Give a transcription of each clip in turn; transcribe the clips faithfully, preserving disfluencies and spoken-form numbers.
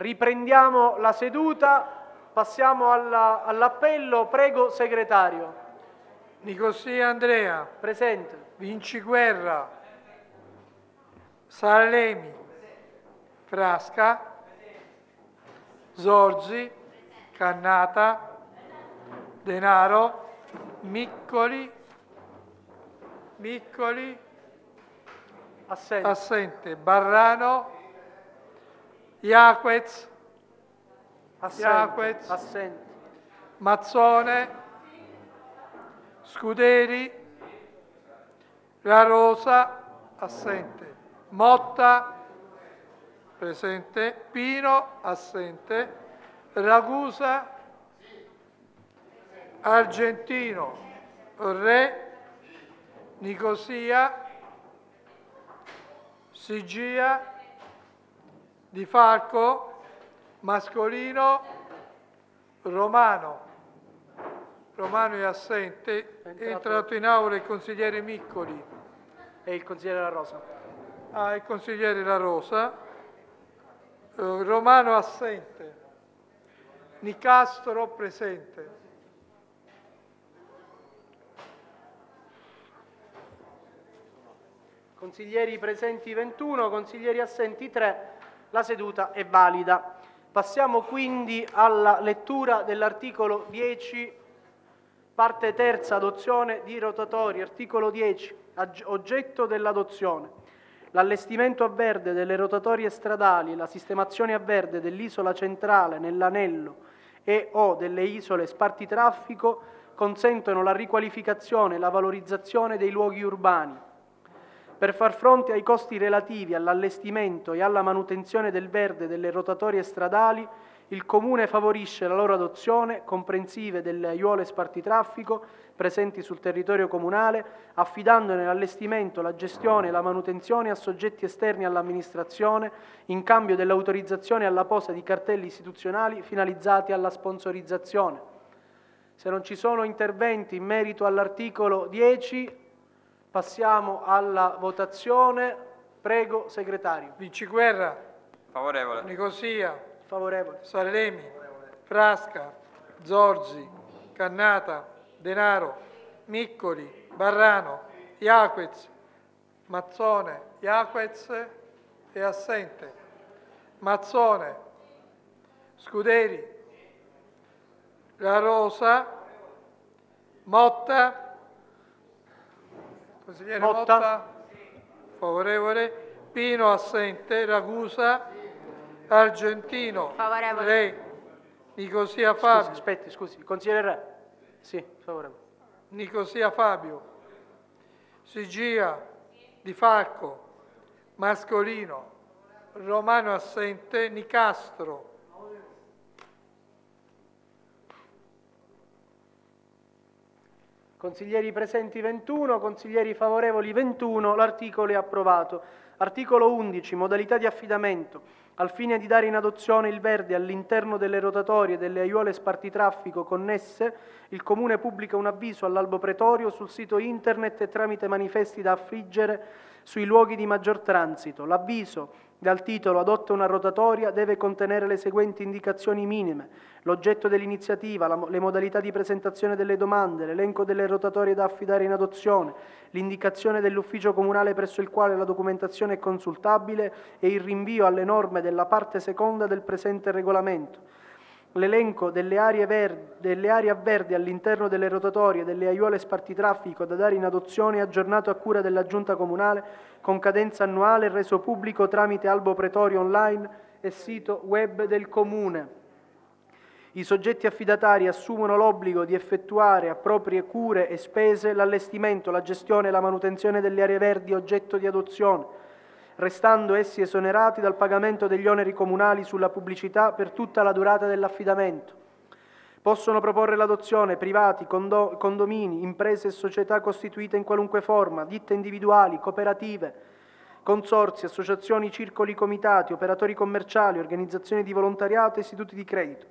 Riprendiamo la seduta, passiamo all'appello. Prego, segretario. Nicosia Andrea. Presente. Vinciguerra. Salemi. Frasca. Zorzi. Cannata. Denaro. Miccoli. Miccoli. Assente. Assente. Barrano. Iaquez. Assente. Iaquez. Assente. Mazzone. Scuderi. La Rosa. Assente. Motta. Presente. Pino. Assente. Ragusa. Argentino. Re. Nicosia. Sigia. Di Falco. Mascolino. Romano. Romano è assente. È entrato in aula il consigliere Miccoli. E il consigliere La Rosa. Ah, il consigliere La Rosa. Eh, Romano assente. Nicastro presente. Consiglieri presenti ventuno, consiglieri assenti tre. La seduta è valida. Passiamo quindi alla lettura dell'articolo dieci, parte terza, adozione di rotatori. Articolo dieci, oggetto dell'adozione. L'allestimento a verde delle rotatorie stradali e la sistemazione a verde dell'isola centrale nell'anello e o delle isole spartitraffico consentono la riqualificazione e la valorizzazione dei luoghi urbani. Per far fronte ai costi relativi all'allestimento e alla manutenzione del verde delle rotatorie stradali, il Comune favorisce la loro adozione, comprensive delle aiuole spartitraffico presenti sul territorio comunale, affidandone l'allestimento, la gestione e la manutenzione a soggetti esterni all'amministrazione, in cambio dell'autorizzazione alla posa di cartelli istituzionali finalizzati alla sponsorizzazione. Se non ci sono interventi in merito all'articolo dieci, passiamo alla votazione. Prego, segretario. Vinciguerra. Favorevole. Nicosia. Favorevole. Salemi. Frasca. Zorzi. Cannata. Denaro. Miccoli. Barrano. Iaquez. Mazzone. Iaquez è assente. Mazzone. Scuderi. La Rosa. Motta. Consigliere Motta. Motta. Favorevole. Pino assente. Ragusa. Argentino. Favorevole. Re. Nicosia Fabio. Scusi, aspetti, scusi. Consigliere Re. Sì, favorevole. Nicosia Fabio. Sigia. Di Falco. Mascolino. Romano assente. Nicastro. Consiglieri presenti ventuno, consiglieri favorevoli ventuno, l'articolo è approvato. Articolo undici, modalità di affidamento. Al fine di dare in adozione il verde all'interno delle rotatorie delle aiuole spartitraffico connesse, il Comune pubblica un avviso all'albo pretorio sul sito internet e tramite manifesti da affliggere sui luoghi di maggior transito. L'avviso, dal titolo "Adotta una rotatoria", deve contenere le seguenti indicazioni minime: l'oggetto dell'iniziativa, la, le modalità di presentazione delle domande, l'elenco delle rotatorie da affidare in adozione, l'indicazione dell'ufficio comunale presso il quale la documentazione è consultabile e il rinvio alle norme della parte seconda del presente regolamento. L'elenco delle aree, verdi, delle aree a verde all'interno delle rotatorie e delle aiuole spartitraffico da dare in adozione è aggiornato a cura della Giunta Comunale con cadenza annuale, reso pubblico tramite Albo Pretorio online e sito web del Comune. I soggetti affidatari assumono l'obbligo di effettuare a proprie cure e spese l'allestimento, la gestione e la manutenzione delle aree verdi oggetto di adozione, restando essi esonerati dal pagamento degli oneri comunali sulla pubblicità per tutta la durata dell'affidamento. Possono proporre l'adozione privati, condo- condomini, imprese e società costituite in qualunque forma, ditte individuali, cooperative, consorzi, associazioni, circoli, comitati, operatori commerciali, organizzazioni di volontariato e istituti di credito.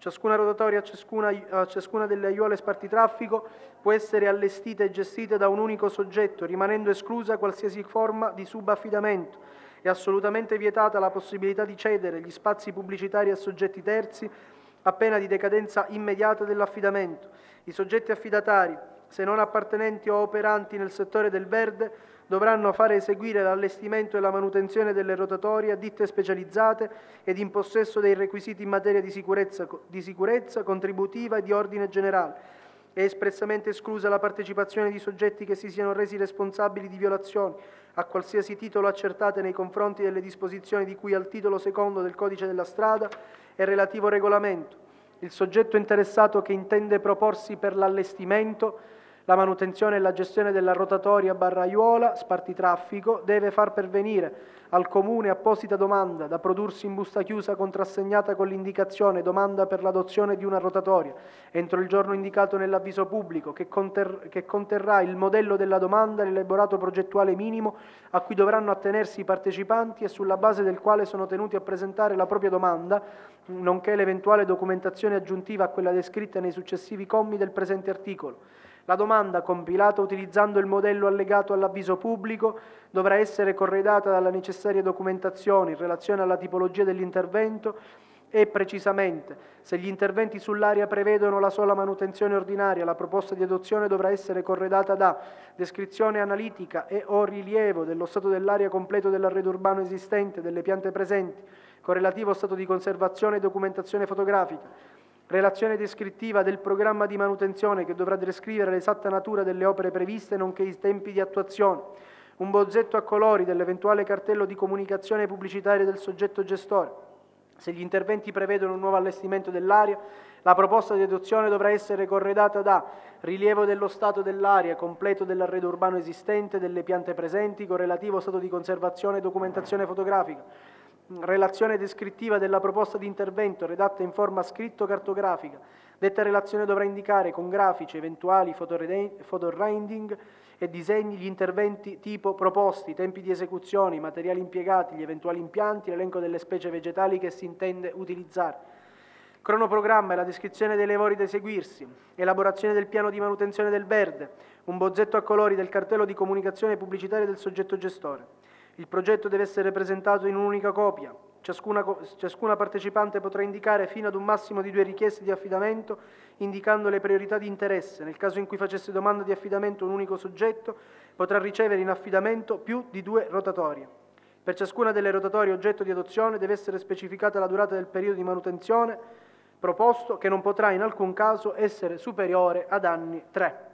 Ciascuna rotatoria a ciascuna, a ciascuna delle aiuole spartitraffico può essere allestita e gestita da un unico soggetto, rimanendo esclusa qualsiasi forma di subaffidamento. È assolutamente vietata la possibilità di cedere gli spazi pubblicitari a soggetti terzi a pena di decadenza immediata dell'affidamento. I soggetti affidatari, se non appartenenti o operanti nel settore del verde, dovranno fare eseguire l'allestimento e la manutenzione delle rotatorie a ditte specializzate ed in possesso dei requisiti in materia di sicurezza, di sicurezza contributiva e di ordine generale. È espressamente esclusa la partecipazione di soggetti che si siano resi responsabili di violazioni a qualsiasi titolo accertate nei confronti delle disposizioni di cui al titolo secondo del Codice della Strada e relativo regolamento. Il soggetto interessato che intende proporsi per l'allestimento, la manutenzione e la gestione della rotatoria barra aiuola spartitraffico deve far pervenire al Comune apposita domanda da prodursi in busta chiusa contrassegnata con l'indicazione domanda per l'adozione di una rotatoria entro il giorno indicato nell'avviso pubblico che, conter- che conterrà il modello della domanda e l'elaborato progettuale minimo a cui dovranno attenersi i partecipanti e sulla base del quale sono tenuti a presentare la propria domanda, nonché l'eventuale documentazione aggiuntiva a quella descritta nei successivi commi del presente articolo. La domanda, compilata utilizzando il modello allegato all'avviso pubblico, dovrà essere corredata dalla necessaria documentazione in relazione alla tipologia dell'intervento e, precisamente, se gli interventi sull'area prevedono la sola manutenzione ordinaria, la proposta di adozione dovrà essere corredata da descrizione analitica e o rilievo dello stato dell'area completo dell'arredo urbano esistente, delle piante presenti, con relativo stato di conservazione e documentazione fotografica, relazione descrittiva del programma di manutenzione che dovrà descrivere l'esatta natura delle opere previste nonché i tempi di attuazione, un bozzetto a colori dell'eventuale cartello di comunicazione pubblicitaria del soggetto gestore. Se gli interventi prevedono un nuovo allestimento dell'area, la proposta di adozione dovrà essere corredata da rilievo dello stato dell'area completo dell'arredo urbano esistente, delle piante presenti, con relativo stato di conservazione e documentazione fotografica, relazione descrittiva della proposta di intervento redatta in forma scritto-cartografica. Detta relazione dovrà indicare con grafici, eventuali fotorendering e disegni gli interventi tipo proposti, tempi di esecuzione, i materiali impiegati, gli eventuali impianti, l'elenco delle specie vegetali che si intende utilizzare. Cronoprogramma e la descrizione dei lavori da eseguirsi, elaborazione del piano di manutenzione del verde, un bozzetto a colori del cartello di comunicazione pubblicitaria del soggetto gestore. Il progetto deve essere presentato in un'unica copia. Ciascuna, ciascuna partecipante potrà indicare fino ad un massimo di due richieste di affidamento, indicando le priorità di interesse. Nel caso in cui facesse domanda di affidamento un unico soggetto, potrà ricevere in affidamento più di due rotatorie. Per ciascuna delle rotatorie oggetto di adozione deve essere specificata la durata del periodo di manutenzione proposto, che non potrà in alcun caso essere superiore ad anni tre.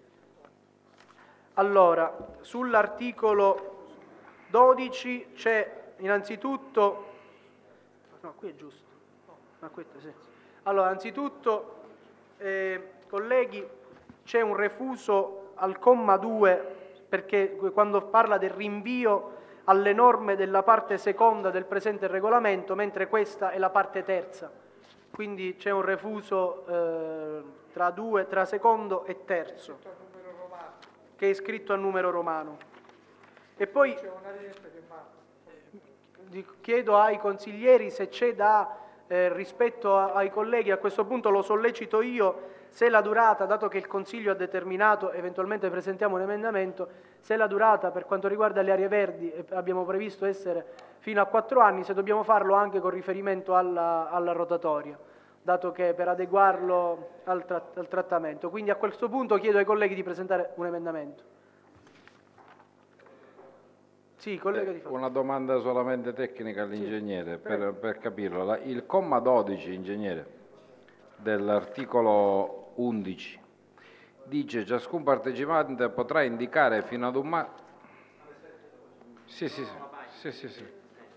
Allora, sull'articolo dodici c'è innanzitutto, no, qui è giusto, ma questo sì. Allora, anzitutto, eh, colleghi, c'è un refuso al comma due, perché quando parla del rinvio alle norme della parte seconda del presente regolamento, mentre questa è la parte terza. Quindi c'è un refuso eh, tra, due, tra secondo e terzo, che è scritto a numero romano. E poi chiedo ai consiglieri se c'è da, eh, rispetto a, ai colleghi, a questo punto lo sollecito io, se la durata, dato che il Consiglio ha determinato, eventualmente presentiamo un emendamento, se la durata per quanto riguarda le aree verdi abbiamo previsto essere fino a quattro anni, se dobbiamo farlo anche con riferimento alla, alla rotatoria, dato che per adeguarlo al, tra, al trattamento. Quindi a questo punto chiedo ai colleghi di presentare un emendamento. Sì, collega Di Fatto. Una domanda solamente tecnica all'ingegnere, sì, per, per capirlo. La, il comma dodici, ingegnere, dell'articolo undici, dice ciascun partecipante potrà indicare fino ad un ma... Sì, sì, sì, sì, sì.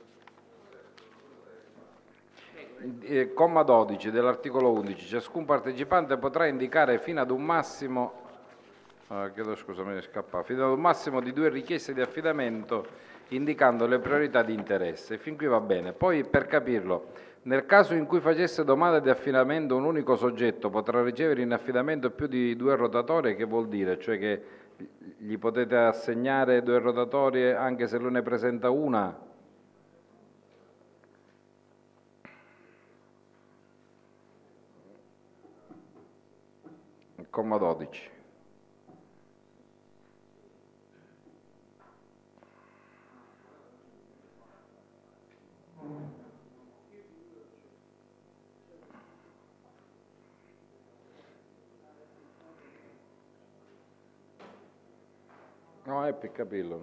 Eh, comma dodici dell'articolo undici, ciascun partecipante potrà indicare fino ad un massimo... Uh, chiedo scusa, mi è scappato. Fino ad un massimo di due richieste di affidamento indicando le priorità di interesse. Fin qui va bene. Poi, per capirlo, nel caso in cui facesse domanda di affidamento un unico soggetto potrà ricevere in affidamento più di due rotatorie, che vuol dire? Cioè che gli potete assegnare due rotatorie anche se lui ne presenta una? comma dodici. No, è per capirlo.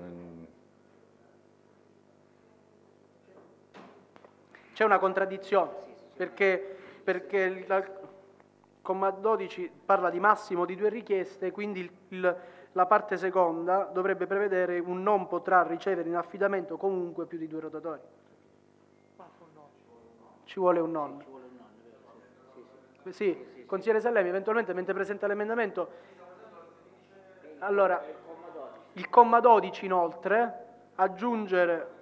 C'è una contraddizione, perché, perché il comma dodici parla di massimo di due richieste, quindi il, il, la parte seconda dovrebbe prevedere un non potrà ricevere in affidamento comunque più di due rotatori. Ci vuole un non. Sì, consigliere Sallemi, eventualmente mentre presenta l'emendamento. Allora, il comma dodici inoltre, aggiungere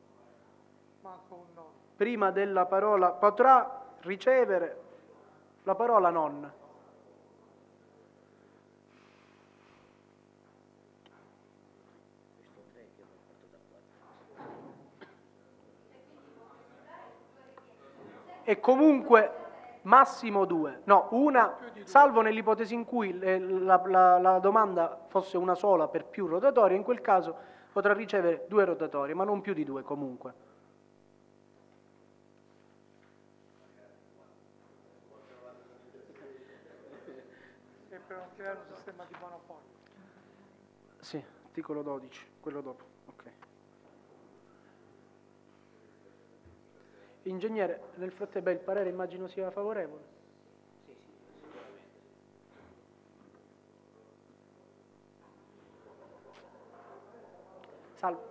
prima della parola potrà ricevere la parola non. E comunque massimo due, no, una, salvo nell'ipotesi in cui le, la, la, la domanda fosse una sola per più rotatori, in quel caso potrà ricevere due rotatori, ma non più di due comunque. E per non creare un sistema di monopolio. Sì, articolo dodici, quello dopo. Ok. Ingegnere, nel frattempo il parere immagino sia favorevole. Sì, sì, sicuramente. Salvo.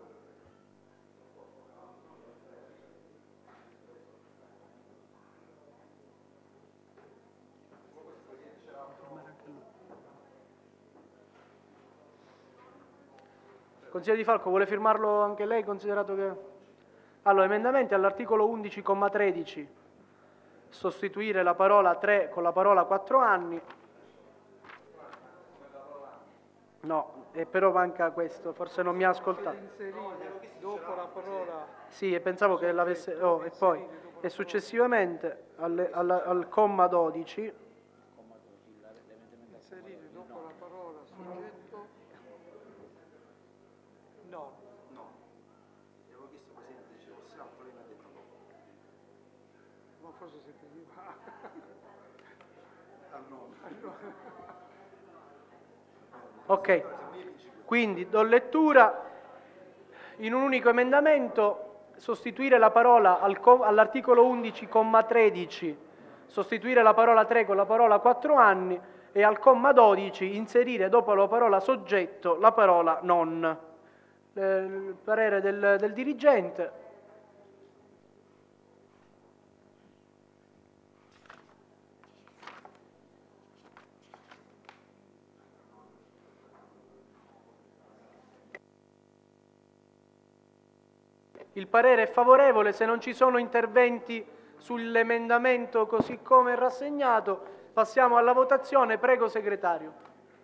Consigliere Di Falco, vuole firmarlo anche lei, considerato che... Allora, emendamenti all'articolo undici, comma tredici, sostituire la parola tre con la parola quattro anni. No, eh, però manca questo, forse non mi ha ascoltato. Inserire dopo la parola... Sì, e pensavo che l'avesse... Oh, e poi, e successivamente alle, alla, al comma dodici... Inserire dopo la parola soggetto... No. No. Gli avevo chiesto, Presidente, se fosse altro, lei mi ha detto no. Ma forse si finiva. Ah, no. Ok, quindi do lettura in un unico emendamento, sostituire la parola al all'articolo undici, comma tredici, sostituire la parola tre con la parola quattro anni e al comma dodici inserire dopo la parola soggetto la parola non. Eh, il parere del, del dirigente. Il parere è favorevole, se non ci sono interventi sull'emendamento così come rassegnato, passiamo alla votazione. Prego, segretario.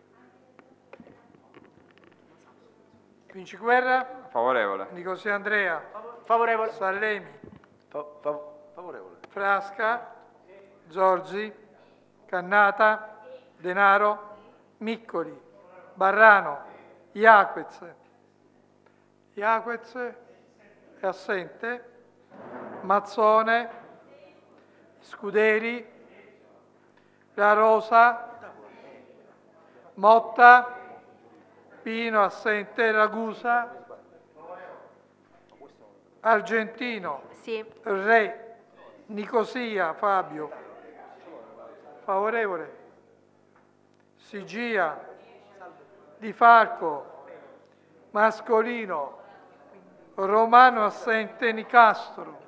Vinciguerra? Favorevole. Nicosia Andrea? Favorevole. Sallemi? Fa- fa- favorevole. Frasca? Zorzi? Cannata? Denaro? Miccoli? Barrano? Iaquez? Iaquez è assente. Mazzone? Scuderi? La Rosa? Motta? Pino assente. Ragusa? Argentino? Sì. Re? Nicosia Fabio? Favorevole? Sigia? Di Falco? Mascolino? Romano assente. Nicastro?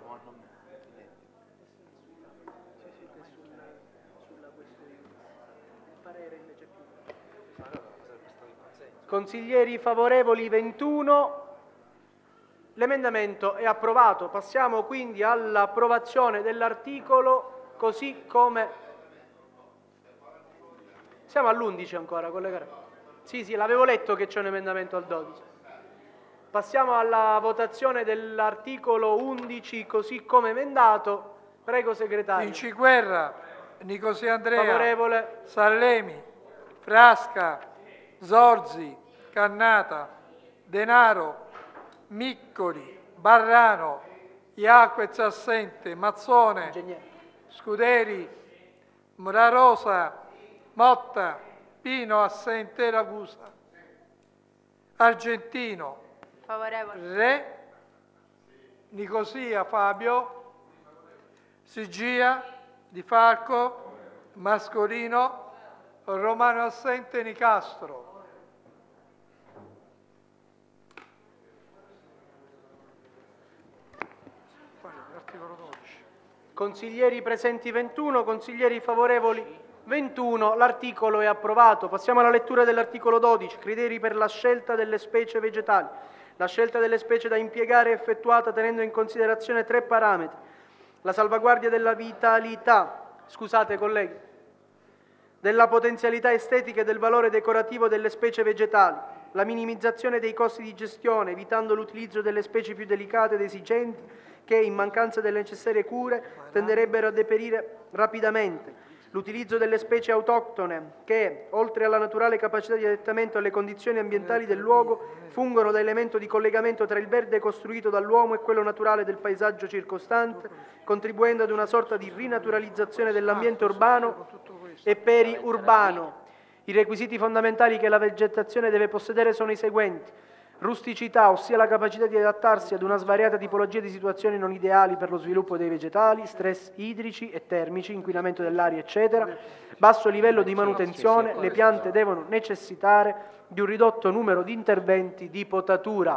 Consiglieri favorevoli ventuno. L'emendamento è approvato. Passiamo quindi all'approvazione dell'articolo così come... Siamo all'undici ancora, collegare. Sì, sì, l'avevo letto che c'è un emendamento al dodici. Passiamo alla votazione dell'articolo undici così come emendato. Prego, segretario. Vinciguerra? Nicosia Andrea? Favorevole. Sallemi? Frasca, Zorzi, Cannata, Denaro, Miccoli, Barrano, Iaquez assente, Mazzone, Ingegnere. Scuderi, Murarosa, Motta, Pino assente, Ragusa, Argentino, Favorevole. Re, Nicosia Fabio, Sigia, Di Falco, Mascolino, Romano assente, Nicastro. L'articolo dodici. Consiglieri presenti ventuno, consiglieri favorevoli ventuno, l'articolo è approvato. Passiamo alla lettura dell'articolo dodici, criteri per la scelta delle specie vegetali. La scelta delle specie da impiegare è effettuata tenendo in considerazione tre parametri. La salvaguardia della vitalità, scusate colleghi, della potenzialità estetica e del valore decorativo delle specie vegetali, la minimizzazione dei costi di gestione, evitando l'utilizzo delle specie più delicate ed esigenti che, in mancanza delle necessarie cure, tenderebbero a deperire rapidamente, l'utilizzo delle specie autoctone che, oltre alla naturale capacità di adattamento alle condizioni ambientali del luogo, fungono da elemento di collegamento tra il verde costruito dall'uomo e quello naturale del paesaggio circostante, contribuendo ad una sorta di rinaturalizzazione dell'ambiente urbano e periurbano. I requisiti fondamentali che la vegetazione deve possedere sono i seguenti: rusticità, ossia la capacità di adattarsi ad una svariata tipologia di situazioni non ideali per lo sviluppo dei vegetali, stress idrici e termici, inquinamento dell'aria, eccetera. Basso livello di manutenzione, le piante devono necessitare di un ridotto numero di interventi di potatura.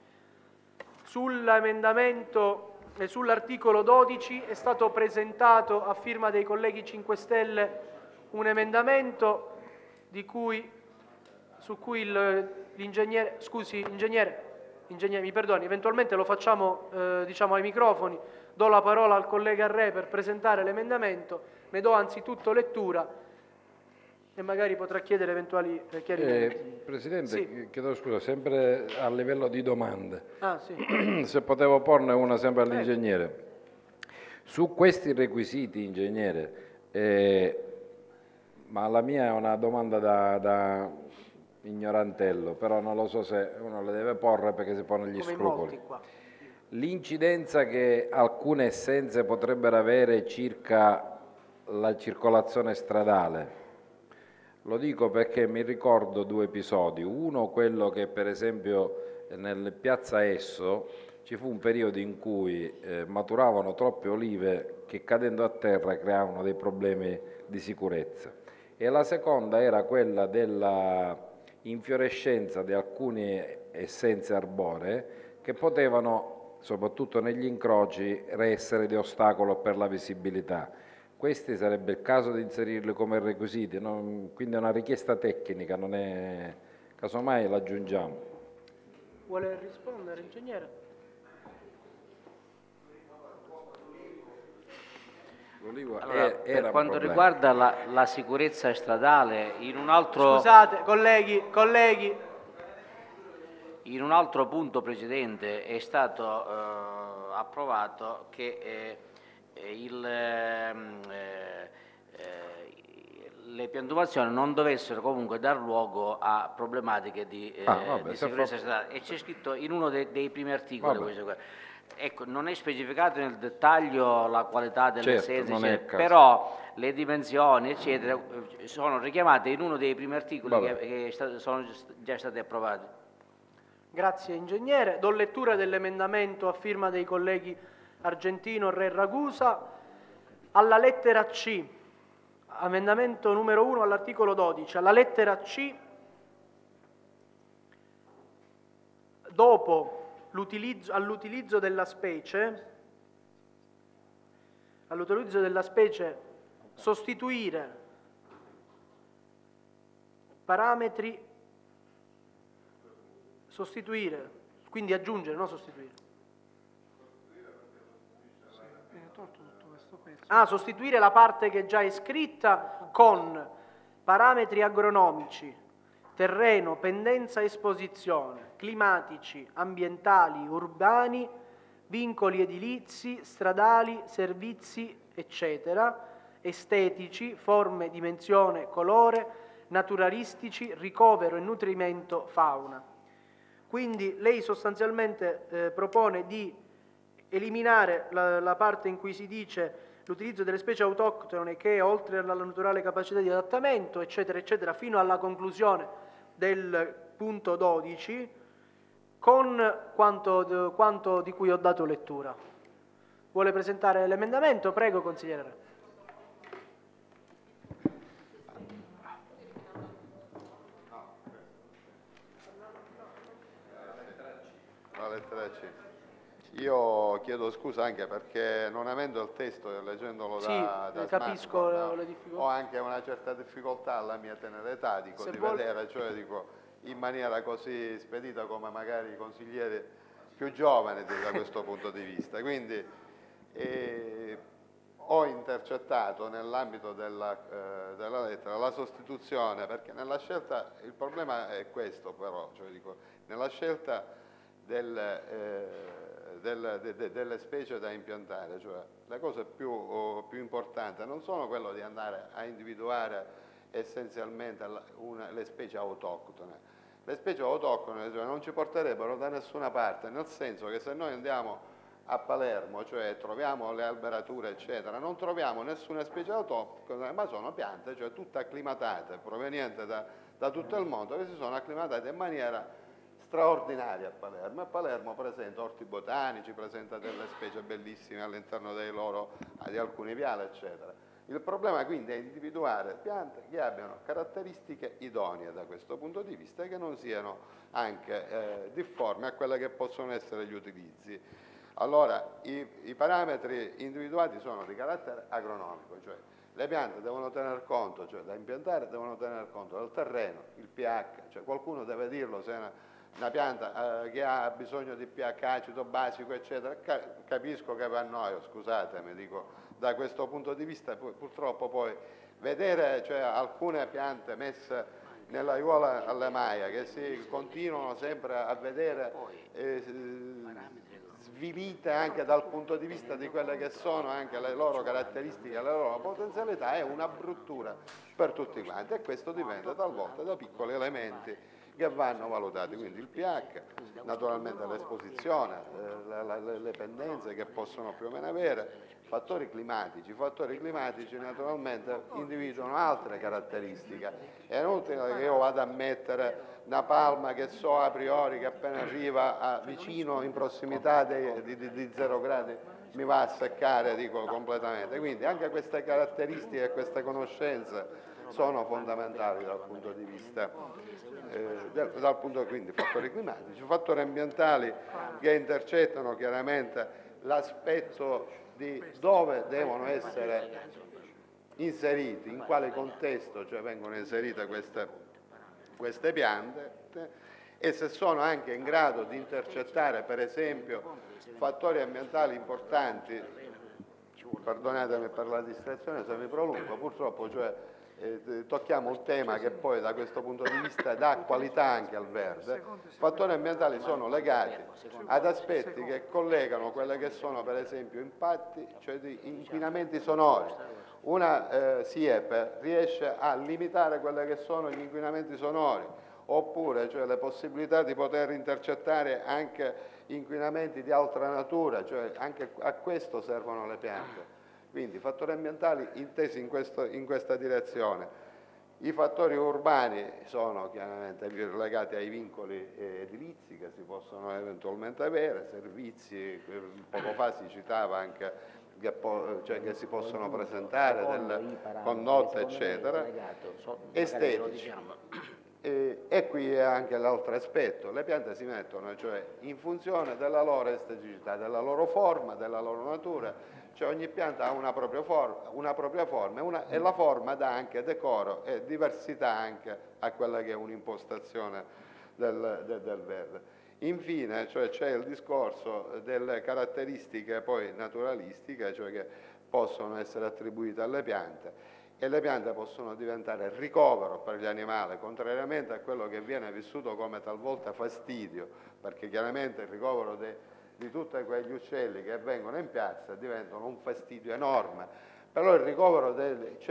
Sull'emendamento e sull'articolo dodici è stato presentato a firma dei colleghi cinque Stelle un emendamento di cui, su cui il, l'ingegnere, scusi ingegnere, ingegnere, mi perdoni, eventualmente lo facciamo eh, diciamo ai microfoni, do la parola al collega Re per presentare l'emendamento, ne do anzitutto lettura e magari potrà chiedere eventuali eh, chiarimenti. Eh, Presidente, Sì. chiedo scusa, sempre a livello di domande, Ah, sì. se potevo porne una sempre all'ingegnere. Su questi requisiti, ingegnere, eh, ma la mia è una domanda da, da ignorantello, però non lo so se uno le deve porre perché si pone gli Come in scrupoli. molti qua. L'incidenza che alcune essenze potrebbero avere circa la circolazione stradale, lo dico perché mi ricordo due episodi. Uno, quello che per esempio nel Piazza Esso ci fu un periodo in cui eh, maturavano troppe olive che cadendo a terra creavano dei problemi di sicurezza. E la seconda era quella della infiorescenza di alcune essenze arboree che potevano, soprattutto negli incroci, essere di ostacolo per la visibilità. Questi sarebbe il caso di inserirli come requisiti, no? Quindi è una richiesta tecnica, non è... casomai l'aggiungiamo. Vuole rispondere, ingegnere? Allora, per quanto riguarda la, la sicurezza stradale, in un altro... Scusate, colleghi, colleghi. In un altro punto precedente è stato eh, approvato che eh, il, ehm, eh, eh, le piantumazioni non dovessero comunque dar luogo a problematiche di, eh, Ah, vabbè, di se sicurezza fa- stradale, e c'è scritto in uno dei, dei primi articoli. Vabbè. Questo. Ecco, non è specificato nel dettaglio la qualità delle Certo, essenze, non è il eccetera, caso. però le dimensioni, eccetera, eh, sono richiamate in uno dei primi articoli Vabbè. che, che sta- sono già stati approvati. Grazie ingegnere. Do lettura dell'emendamento a firma dei colleghi Argentino, Re e Ragusa. Alla lettera C, emendamento numero uno all'articolo dodici, alla lettera C, dopo l'utilizzo, all'utilizzo della specie, all'utilizzo della specie sostituire parametri, sostituire, quindi aggiungere, non sostituire. Viene tolto tutto questo pezzo. Ah, sostituire la parte che già è scritta con parametri agronomici, terreno, pendenza, esposizione, climatici, ambientali, urbani, vincoli edilizi, stradali, servizi, eccetera, estetici, forme, dimensione, colore, naturalistici, ricovero e nutrimento fauna. Quindi lei sostanzialmente eh, propone di eliminare la, la parte in cui si dice l'utilizzo delle specie autoctone che oltre alla naturale capacità di adattamento, eccetera, eccetera, fino alla conclusione del punto dodici, con quanto, quanto di cui ho dato lettura. Vuole presentare l'emendamento? Prego, consigliere Re. La lettera C. Io chiedo scusa anche perché non avendo il testo e leggendolo Sì, da, da capisco smartphone, le difficoltà. ho anche una certa difficoltà alla mia tenera età dico, Se di vuol- vedere, cioè dico, in maniera così spedita come magari i consiglieri più giovani da questo punto di vista. Quindi eh, ho intercettato nell'ambito della, eh, della lettera la sostituzione, perché nella scelta, il problema è questo però, cioè dico, nella scelta del, eh, del, de, de, delle specie da impiantare, cioè le cose più, oh, più importanti non sono quello di andare a individuare essenzialmente la, una, le specie autoctone. Le specie autoctone cioè, non ci porterebbero da nessuna parte, nel senso che se noi andiamo a Palermo, cioè troviamo le alberature eccetera, non troviamo nessuna specie autoctone, ma sono piante, cioè tutte acclimatate, provenienti da, da tutto il mondo, che si sono acclimatate in maniera straordinaria a Palermo. A Palermo presenta orti botanici, presenta delle specie bellissime all'interno dei loro, di alcuni viali, eccetera. Il problema quindi è individuare piante che abbiano caratteristiche idonee da questo punto di vista e che non siano anche eh, difformi a quelle che possono essere gli utilizzi. Allora, i, i parametri individuati sono di carattere agronomico, cioè le piante devono tener conto, cioè da impiantare devono tener conto del terreno, il pH, cioè qualcuno deve dirlo se è una, una pianta eh, che ha bisogno di pH acido, basico, eccetera, Ca capisco che va noio, scusatemi, dico, da questo punto di vista pu purtroppo poi vedere cioè, alcune piante messe nell'aiuola alle maia che si continuano sempre a vedere eh, svilite anche dal punto di vista di quelle che sono anche le loro caratteristiche, le loro potenzialità, è una bruttura per tutti quanti e questo dipende talvolta da piccoli elementi che vanno valutati, quindi il pH, naturalmente l'esposizione, eh, le, le, le pendenze che possono più o meno avere, fattori climatici. I fattori climatici naturalmente individuano altre caratteristiche. È inutile che io vada a mettere una palma che so a priori che appena arriva a, vicino in prossimità dei, di, di, di zero gradi mi va a seccare, dico, completamente. Quindi anche queste caratteristiche e queste conoscenze sono fondamentali dal punto di vista eh, del, dal punto quindi fattori climatici, fattori ambientali che intercettano chiaramente l'aspetto di dove devono essere inseriti, in quale contesto cioè vengono inserite queste, queste piante e se sono anche in grado di intercettare per esempio fattori ambientali importanti. Perdonatemi per la distrazione se mi prolungo, purtroppo cioè, eh, tocchiamo un tema che poi da questo punto di vista dà qualità anche al verde. Fattori ambientali sono legati ad aspetti che collegano quelle che sono per esempio impatti, cioè di inquinamenti sonori. Una eh, siepe riesce a limitare quelli che sono gli inquinamenti sonori, oppure cioè, le possibilità di poter intercettare anche inquinamenti di altra natura, cioè anche a questo servono le piante. Quindi fattori ambientali intesi in, questo, in questa direzione. I fattori urbani sono chiaramente legati ai vincoli edilizi che si possono eventualmente avere, servizi, poco fa si citava anche che, po cioè che si possono presentare, delle condotte, eccetera, estetici. E, e qui è anche l'altro aspetto, le piante si mettono cioè, in funzione della loro esteticità, della loro forma, della loro natura, cioè ogni pianta ha una propria forma, una propria forma e, una, e la forma dà anche decoro e diversità anche a quella che è un'impostazione del, del, del verde. Infine cioè, c'è il discorso delle caratteristiche poi naturalistiche, cioè che possono essere attribuite alle piante. E le piante possono diventare ricovero per gli animali, contrariamente a quello che viene vissuto come talvolta fastidio, perché chiaramente il ricovero de, di tutti quegli uccelli che vengono in piazza diventano un fastidio enorme. Però il ricovero, del, cioè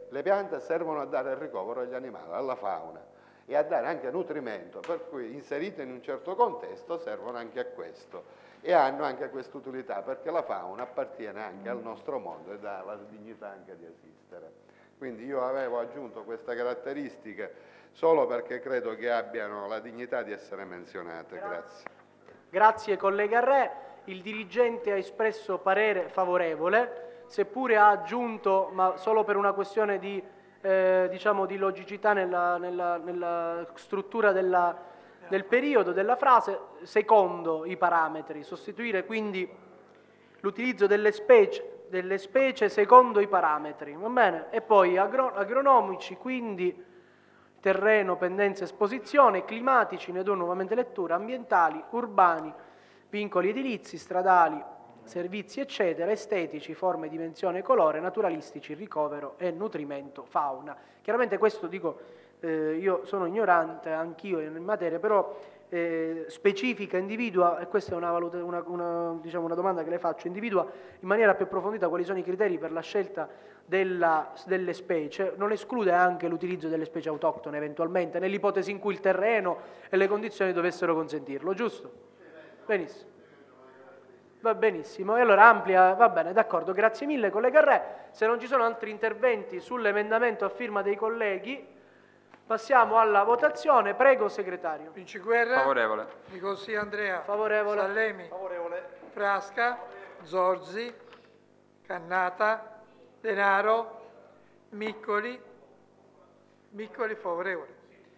le piante servono a dare il ricovero agli animali, alla fauna e a dare anche nutrimento, per cui inserite in un certo contesto servono anche a questo e hanno anche questa utilità, perché la fauna appartiene anche al nostro mondo e dà la dignità anche di esistere. Quindi io avevo aggiunto queste caratteristiche solo perché credo che abbiano la dignità di essere menzionate. Grazie. Grazie collega Re. Il dirigente ha espresso parere favorevole, seppure ha aggiunto, ma solo per una questione di, eh, diciamo di logicità nella, nella, nella struttura della, del periodo della frase, secondo i parametri, sostituire quindi l'utilizzo delle specie, delle specie secondo i parametri, va bene? E poi agro, agronomici, quindi terreno, pendenza, esposizione, climatici, ne do nuovamente lettura, ambientali, urbani, vincoli edilizi, stradali, servizi eccetera, estetici, forme, dimensione, colore, naturalistici, ricovero e nutrimento, fauna. Chiaramente questo dico, eh, io sono ignorante anch'io in materia, però eh, specifica, individua, e questa è una, valuta, una, una, diciamo una domanda che le faccio, individua in maniera più approfondita quali sono i criteri per la scelta della, delle specie, non esclude anche l'utilizzo delle specie autoctone eventualmente, nell'ipotesi in cui il terreno e le condizioni dovessero consentirlo, giusto? Benissimo. Va benissimo, e allora amplia, va bene, d'accordo, grazie mille collega Re. Se non ci sono altri interventi sull'emendamento a firma dei colleghi, passiamo alla votazione. Prego, segretario. Vinciguerra. Favorevole. Nicosia Andrea. Favorevole. Sallemi. Favorevole. Frasca. Zorzi. Cannata. Denaro. Miccoli. Miccoli favorevole.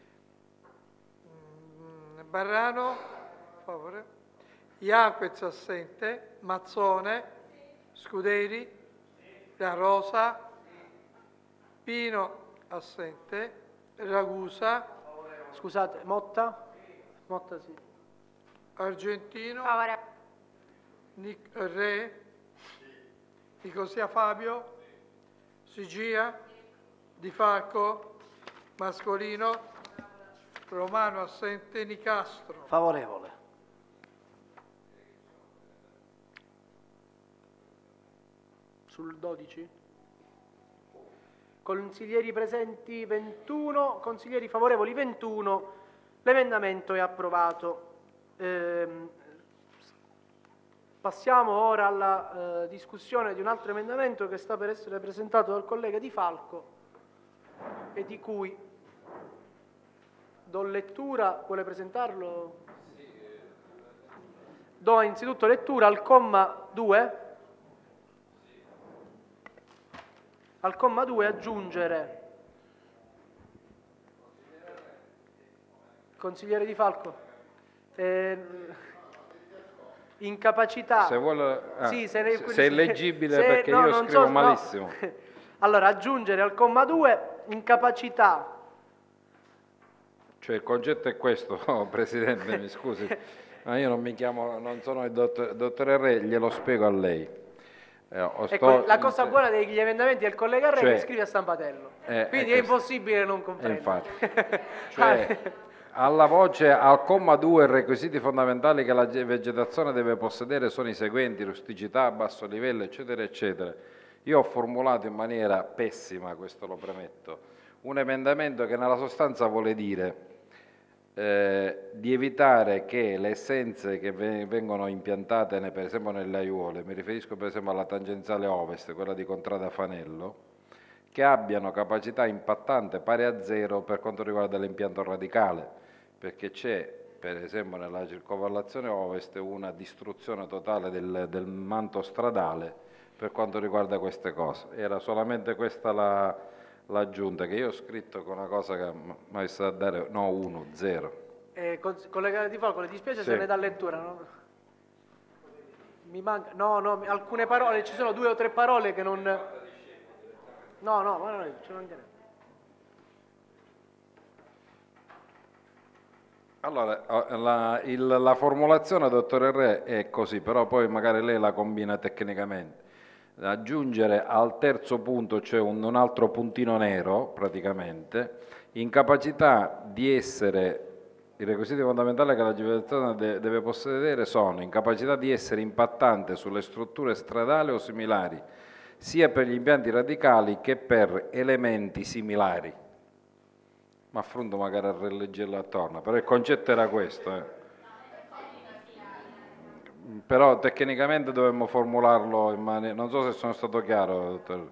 Mm, Barrano. Favorevole. Iaquez assente. Mazzone. Scuderi. La Rosa. Pino assente. Ragusa. Scusate, Motta? Motta sì. Argentino. Favorevole. Nic- Re. Nicosia Fabio. Sigia. Di Falco. Mascolino. Romano assente. Nicastro. Favorevole. Sul dodici? Consiglieri presenti ventuno, consiglieri favorevoli ventuno, l'emendamento è approvato. Ehm, passiamo ora alla eh, discussione di un altro emendamento che sta per essere presentato dal collega Di Falco e di cui do lettura. Vuole presentarlo? Do innanzitutto lettura al comma due. Al comma due aggiungere, consigliere Di Falco, eh, incapacità. Se vuole, ah, sì, se, ne, se, se è leggibile, se, perché no, io non scrivo so, malissimo. No. Allora, aggiungere al comma due incapacità. Cioè il concetto è questo, oh, Presidente, mi scusi, ma io non mi chiamo, non sono il dottor, dottore Re, glielo spiego a lei. Eh, ecco, la cosa in... buona degli emendamenti del collega Re, cioè, che scrive a stampatello, eh, quindi è, è impossibile non comprendere. Infatti, cioè, alla voce al comma due i requisiti fondamentali che la vegetazione deve possedere sono i seguenti: rusticità, basso livello, eccetera, eccetera. Io ho formulato in maniera pessima, questo lo premetto, un emendamento che nella sostanza vuole dire Eh, di evitare che le essenze che vengono impiantate per esempio nelle aiuole, mi riferisco per esempio alla tangenziale ovest, quella di Contrada Fanello, che abbiano capacità impattante pari a zero per quanto riguarda l'impianto radicale, perché c'è per esempio nella circonvallazione ovest una distruzione totale del, del manto stradale per quanto riguarda queste cose. Era solamente questa la l'aggiunta, che io ho scritto con una cosa che mi è stata a dare no uno, zero. Eh, collega Di Falco, le dispiace sì. Se ne dà lettura? No? Mi manca, no, no, alcune parole, ci sono due o tre parole che non... No, no, ma non ce non Allora, la, il, la formulazione, dottore Re, è così, però poi magari lei la combina tecnicamente. Aggiungere al terzo punto, cioè un, un altro puntino nero praticamente, incapacità di essere, i requisiti fondamentali che la vegetazione de, deve possedere sono incapacità di essere impattante sulle strutture stradali o similari, sia per gli impianti radicali che per elementi similari. Ma affronto magari a rileggerla attorno, però il concetto era questo. Eh. Però tecnicamente dovremmo formularlo in maniera... Non so se sono stato chiaro, dottor.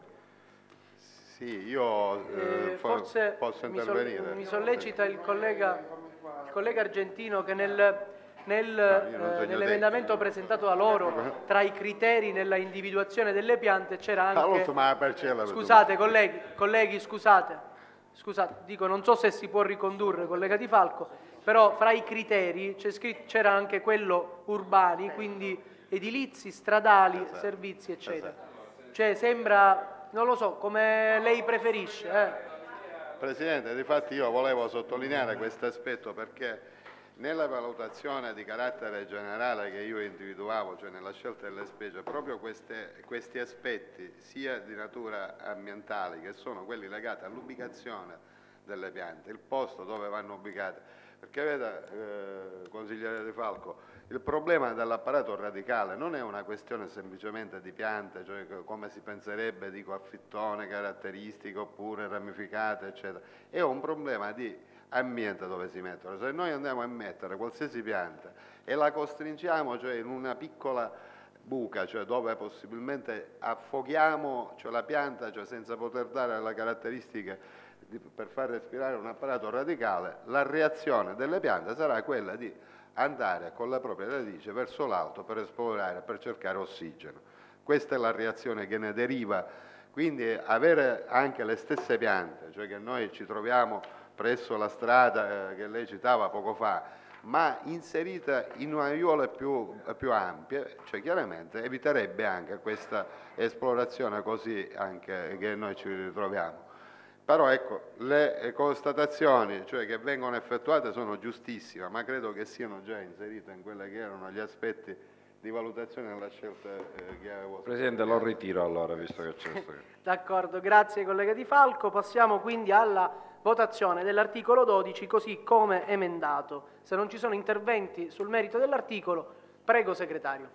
Sì, io eh, Eh, forse posso mi, intervenire. sol- mi sollecita il collega, il collega Argentino che nel, nel, io non eh, sogno nell'emendamento presentato da loro, tra i criteri nella individuazione delle piante c'era anche... All'ultima parcella. Scusate colleghi, colleghi scusate, scusate, dico non so se si può ricondurre, collega Di Falco, però fra i criteri c'è scritto- c'era anche quello urbani, quindi edilizi, stradali, Esatto. servizi, eccetera. Esatto. Cioè sembra, non lo so, come lei preferisce. Eh. Presidente, difatti io volevo sottolineare questo aspetto perché nella valutazione di carattere generale che io individuavo, cioè nella scelta delle specie, proprio queste, questi aspetti sia di natura ambientale che sono quelli legati all'ubicazione delle piante, il posto dove vanno ubicate, perché veda eh, consigliere Di Falco, il problema dell'apparato radicale non è una questione semplicemente di piante, cioè come si penserebbe, dico a fittone, caratteristiche oppure ramificate, eccetera, è un problema di ambiente dove si mettono. Se noi andiamo a mettere qualsiasi pianta e la costringiamo cioè in una piccola buca, cioè dove possibilmente affoghiamo cioè la pianta cioè senza poter dare le caratteristiche di, per far respirare un apparato radicale, la reazione delle piante sarà quella di andare con le proprie radici verso l'alto per esplorare, per cercare ossigeno. Questa è la reazione che ne deriva, quindi avere anche le stesse piante, cioè che noi ci troviamo presso la strada eh, che lei citava poco fa, ma inserita in aiuole più, più ampie, cioè chiaramente eviterebbe anche questa esplorazione così anche che noi ci ritroviamo. Però ecco, le constatazioni cioè, che vengono effettuate sono giustissime, ma credo che siano già inserite in quelli che erano gli aspetti di valutazione della scelta eh, che avevo. Presidente, lo ritiro allora, visto che c'è questo. D'accordo, grazie collega Di Falco. Passiamo quindi alla votazione dell'articolo dodici così come emendato. Se non ci sono interventi sul merito dell'articolo, prego segretario.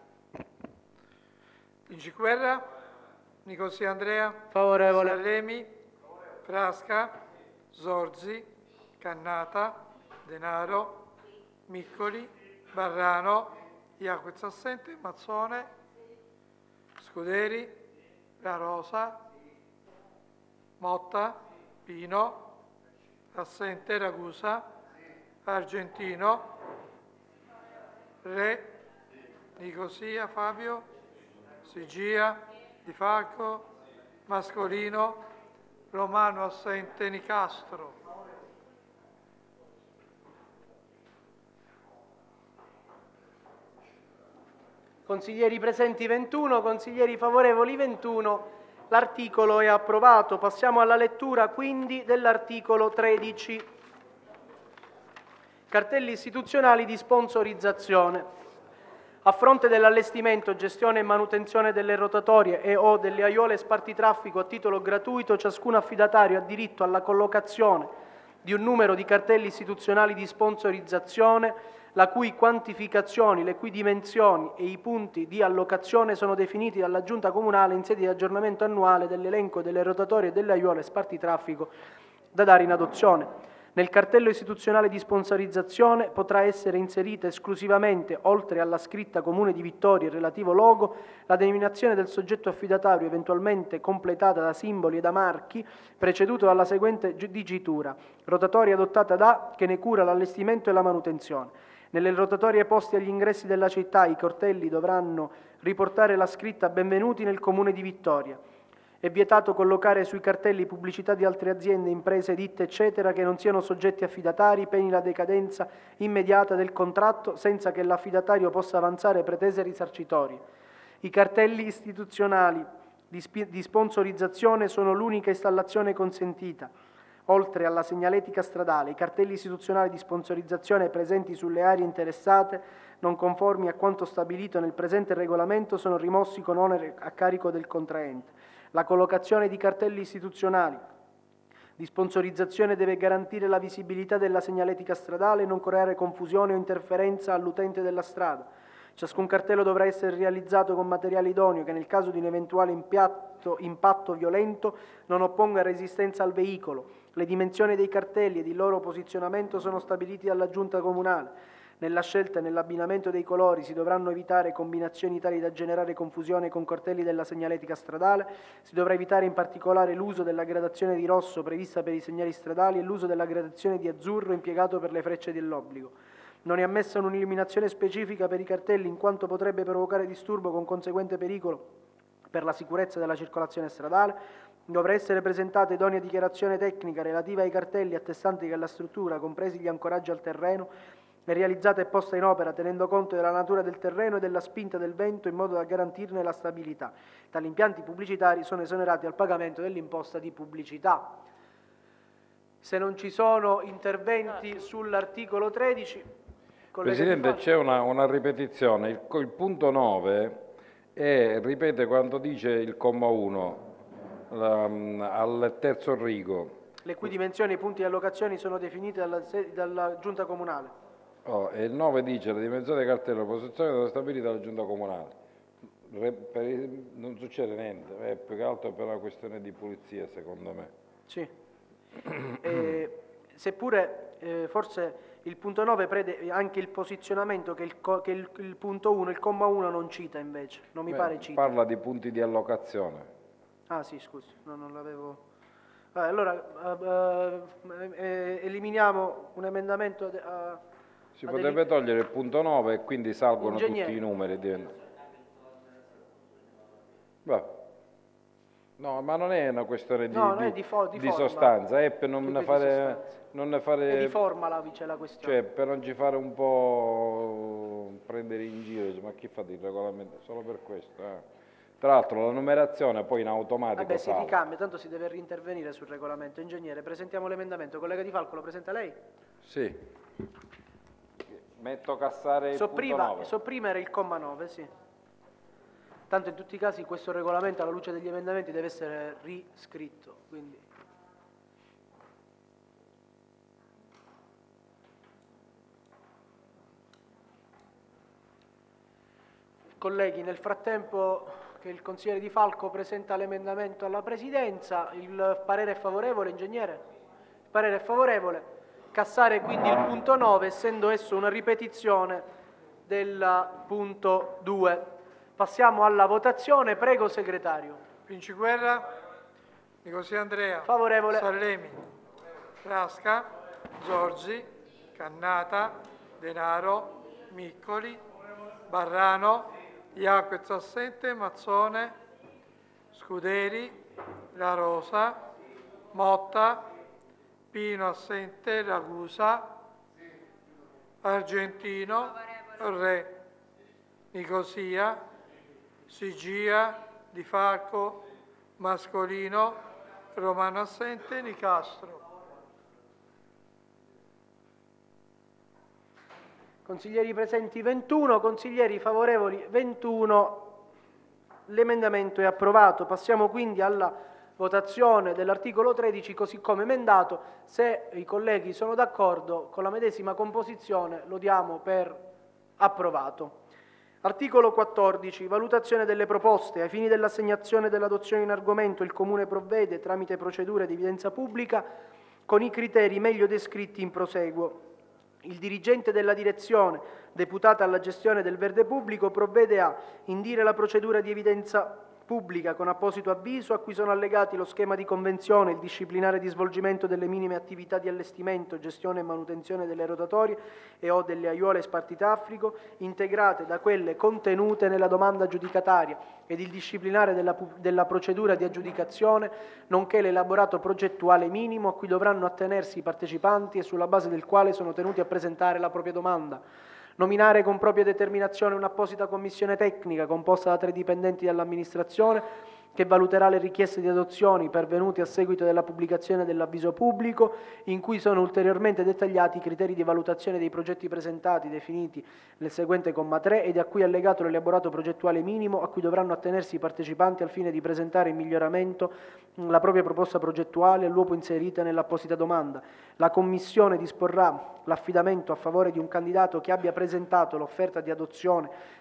Vinci Guerra, Nicosia Andrea, Favorevole. Salemi, Frasca, Zorzi, Cannata, Denaro, Miccoli, Barrano, Iaquez assente, Mazzone, Scuderi, La Rosa, Motta, Pino, assente Ragusa, Argentino, Re, Nicosia Fabio, Sigia, Di Falco, Mascolino, Romano assente Nicastro. Consiglieri presenti ventuno, consiglieri favorevoli ventuno. L'articolo è approvato. Passiamo alla lettura quindi dell'articolo tredici. Cartelli istituzionali di sponsorizzazione. A fronte dell'allestimento, gestione e manutenzione delle rotatorie e o delle aiuole spartitraffico a titolo gratuito, ciascun affidatario ha diritto alla collocazione di un numero di cartelli istituzionali di sponsorizzazione, la cui quantificazioni, le cui dimensioni e i punti di allocazione sono definiti dalla Giunta Comunale in sede di aggiornamento annuale dell'elenco delle rotatorie e delle aiuole spartitraffico da dare in adozione. Nel cartello istituzionale di sponsorizzazione potrà essere inserita esclusivamente, oltre alla scritta Comune di Vittoria e il relativo logo, la denominazione del soggetto affidatario, eventualmente completata da simboli e da marchi, preceduto dalla seguente dicitura: rotatoria adottata da, che ne cura l'allestimento e la manutenzione. Nelle rotatorie poste agli ingressi della città i cartelli dovranno riportare la scritta Benvenuti nel Comune di Vittoria. È vietato collocare sui cartelli pubblicità di altre aziende, imprese, ditte, eccetera, che non siano soggetti affidatari, peni la decadenza immediata del contratto senza che l'affidatario possa avanzare pretese risarcitorie. I cartelli istituzionali di, sp- di sponsorizzazione sono l'unica installazione consentita. Oltre alla segnaletica stradale, i cartelli istituzionali di sponsorizzazione presenti sulle aree interessate, non conformi a quanto stabilito nel presente regolamento, sono rimossi con onere a carico del contraente. La collocazione di cartelli istituzionali di sponsorizzazione deve garantire la visibilità della segnaletica stradale e non creare confusione o interferenza all'utente della strada. Ciascun cartello dovrà essere realizzato con materiale idoneo che nel caso di un eventuale impiatto, impatto violento non opponga resistenza al veicolo. Le dimensioni dei cartelli ed il loro posizionamento sono stabiliti dalla Giunta Comunale. Nella scelta e nell'abbinamento dei colori si dovranno evitare combinazioni tali da generare confusione con cartelli della segnaletica stradale, si dovrà evitare in particolare l'uso della gradazione di rosso prevista per i segnali stradali e l'uso della gradazione di azzurro impiegato per le frecce dell'obbligo. Non è ammessa un'illuminazione specifica per i cartelli in quanto potrebbe provocare disturbo con conseguente pericolo per la sicurezza della circolazione stradale. Dovrà essere presentata idonea dichiarazione tecnica relativa ai cartelli attestanti che la struttura, compresi gli ancoraggi al terreno, è realizzata e posta in opera tenendo conto della natura del terreno e della spinta del vento in modo da garantirne la stabilità. Tali impianti pubblicitari sono esonerati al pagamento dell'imposta di pubblicità. Se non ci sono interventi sull'articolo tredici... Presidente, c'è una, una ripetizione. Il, il punto nove è, ripete quando dice il comma uno la, al terzo rigo. Le cui dimensioni e punti di allocazione sono definite dalla, dalla Giunta Comunale. Oh, e il nove dice la dimensione del cartello, la posizione deve stabilita dalla Giunta Comunale. Re, per, non succede niente, è più che altro per una questione di pulizia, secondo me. Sì. Eh, seppure eh, forse il punto nove prevede anche il posizionamento che il, che il, il punto uno, il comma uno non cita invece, non mi Beh, pare cita. Parla di punti di allocazione. Ah sì, scusi, no, non l'avevo... Ah, allora, uh, uh, eh, eliminiamo un emendamento... Uh, Si potrebbe togliere il punto nove e quindi salgono Ingegnere. tutti i numeri. Beh. No, ma non è una questione di, no, di, di, fo di, di sostanza, è per non ne fare... Non ne fare è di forma la, la questione. Cioè, per non ci fare un po' prendere in giro, ma chi fa il regolamento? Solo per questo. Eh. Tra l'altro la numerazione poi in automatico Vabbè, si salva. ricambia, tanto si deve reintervenire sul regolamento. Ingegnere, presentiamo l'emendamento. Collega Di Falco, lo presenta lei? Sì. Metto cassare il Sopprima, punto nove. Sopprimere il comma nove, sì. Tanto in tutti i casi questo regolamento alla luce degli emendamenti deve essere riscritto, quindi... Colleghi, nel frattempo che il consigliere Di Falco presenta l'emendamento alla Presidenza, il parere è favorevole, ingegnere? Il parere è favorevole. Cassare quindi il punto nove, essendo esso una ripetizione del punto due. Passiamo alla votazione. Prego, segretario. Vinciguerra, Nicosia Andrea, favorevole. Sallemi, Frasca, Zorzi, Cannata, Denaro, Miccoli, Barrano, Iacquez assente, Mazzone, Scuderi, La Rosa, Motta, Pino assente, Ragusa, Argentino, Re, Nicosia, Sigia, Di Falco, Mascolino, Romano assente, Nicastro. Consiglieri presenti ventuno, consiglieri favorevoli ventuno, l'emendamento è approvato. Passiamo quindi alla votazione dell'articolo tredici così come emendato. Se i colleghi sono d'accordo con la medesima composizione lo diamo per approvato. Articolo quattordici. Valutazione delle proposte. Ai fini dell'assegnazione dell'adozione in argomento il Comune provvede tramite procedure di evidenza pubblica con i criteri meglio descritti in proseguo. Il dirigente della direzione, deputata alla gestione del verde pubblico, provvede a indire la procedura di evidenza pubblica con apposito avviso a cui sono allegati lo schema di convenzione, il disciplinare di svolgimento delle minime attività di allestimento, gestione e manutenzione delle rotatorie e o delle aiuole spartitafrico, integrate da quelle contenute nella domanda aggiudicataria, ed il disciplinare della, della procedura di aggiudicazione, nonché l'elaborato progettuale minimo a cui dovranno attenersi i partecipanti e sulla base del quale sono tenuti a presentare la propria domanda. Nominare con propria determinazione un'apposita commissione tecnica composta da tre dipendenti dell'amministrazione che valuterà le richieste di adozioni pervenute a seguito della pubblicazione dell'avviso pubblico, in cui sono ulteriormente dettagliati i criteri di valutazione dei progetti presentati definiti nel seguente comma tre ed a cui è allegato l'elaborato progettuale minimo a cui dovranno attenersi i partecipanti al fine di presentare in miglioramento la propria proposta progettuale all'uopo inserita nell'apposita domanda. La Commissione disporrà l'affidamento a favore di un candidato che abbia presentato l'offerta di adozione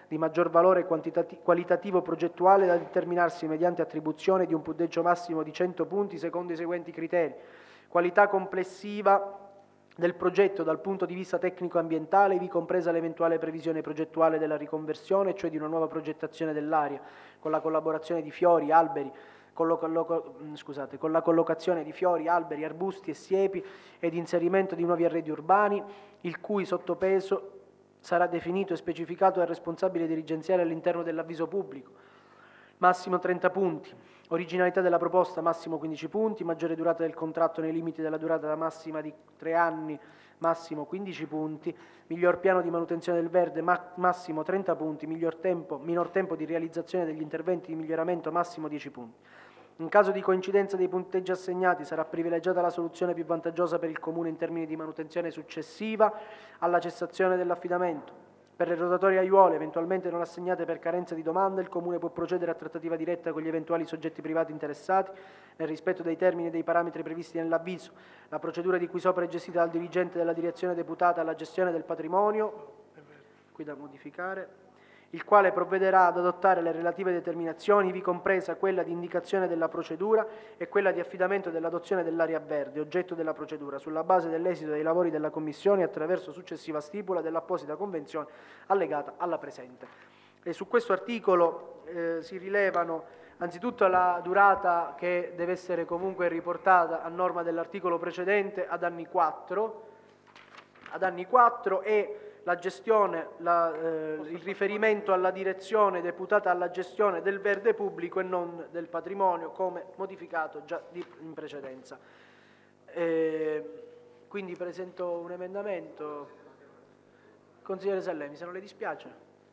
di maggior valore quantitati- qualitativo progettuale da determinarsi mediante attribuzione di un punteggio massimo di cento punti secondo i seguenti criteri: qualità complessiva del progetto dal punto di vista tecnico-ambientale, ivi compresa l'eventuale previsione progettuale della riconversione, cioè di una nuova progettazione dell'area, con la collaborazione di fiori, alberi, con, lo- colloco- scusate, con la collocazione di fiori, alberi, arbusti e siepi ed inserimento di nuovi arredi urbani, il cui sottopeso sarà definito e specificato dal responsabile dirigenziale all'interno dell'avviso pubblico. Massimo trenta punti. Originalità della proposta, massimo quindici punti. Maggiore durata del contratto nei limiti della durata massima di tre anni, massimo quindici punti. Miglior piano di manutenzione del verde, ma- massimo trenta punti. Miglior tempo, minor tempo di realizzazione degli interventi di miglioramento, massimo dieci punti. In caso di coincidenza dei punteggi assegnati, sarà privilegiata la soluzione più vantaggiosa per il Comune in termini di manutenzione successiva alla cessazione dell'affidamento. Per le rotatorie aiuole eventualmente non assegnate per carenza di domanda, il Comune può procedere a trattativa diretta con gli eventuali soggetti privati interessati nel rispetto dei termini e dei parametri previsti nell'avviso. La procedura di cui sopra è gestita dal dirigente della direzione deputata alla gestione del patrimonio, qui da modificare, il quale provvederà ad adottare le relative determinazioni, ivi compresa quella di indicazione della procedura e quella di affidamento dell'adozione dell'area verde, oggetto della procedura, sulla base dell'esito dei lavori della Commissione e attraverso successiva stipula dell'apposita convenzione allegata alla presente. E su questo articolo eh, si rilevano anzitutto la durata che deve essere comunque riportata a norma dell'articolo precedente ad anni quattro, ad anni quattro e la gestione, la, eh, il riferimento alla direzione deputata alla gestione del verde pubblico e non del patrimonio, come modificato già di, in precedenza. Eh, quindi presento un emendamento. Consigliere Sallemi, se non le dispiace.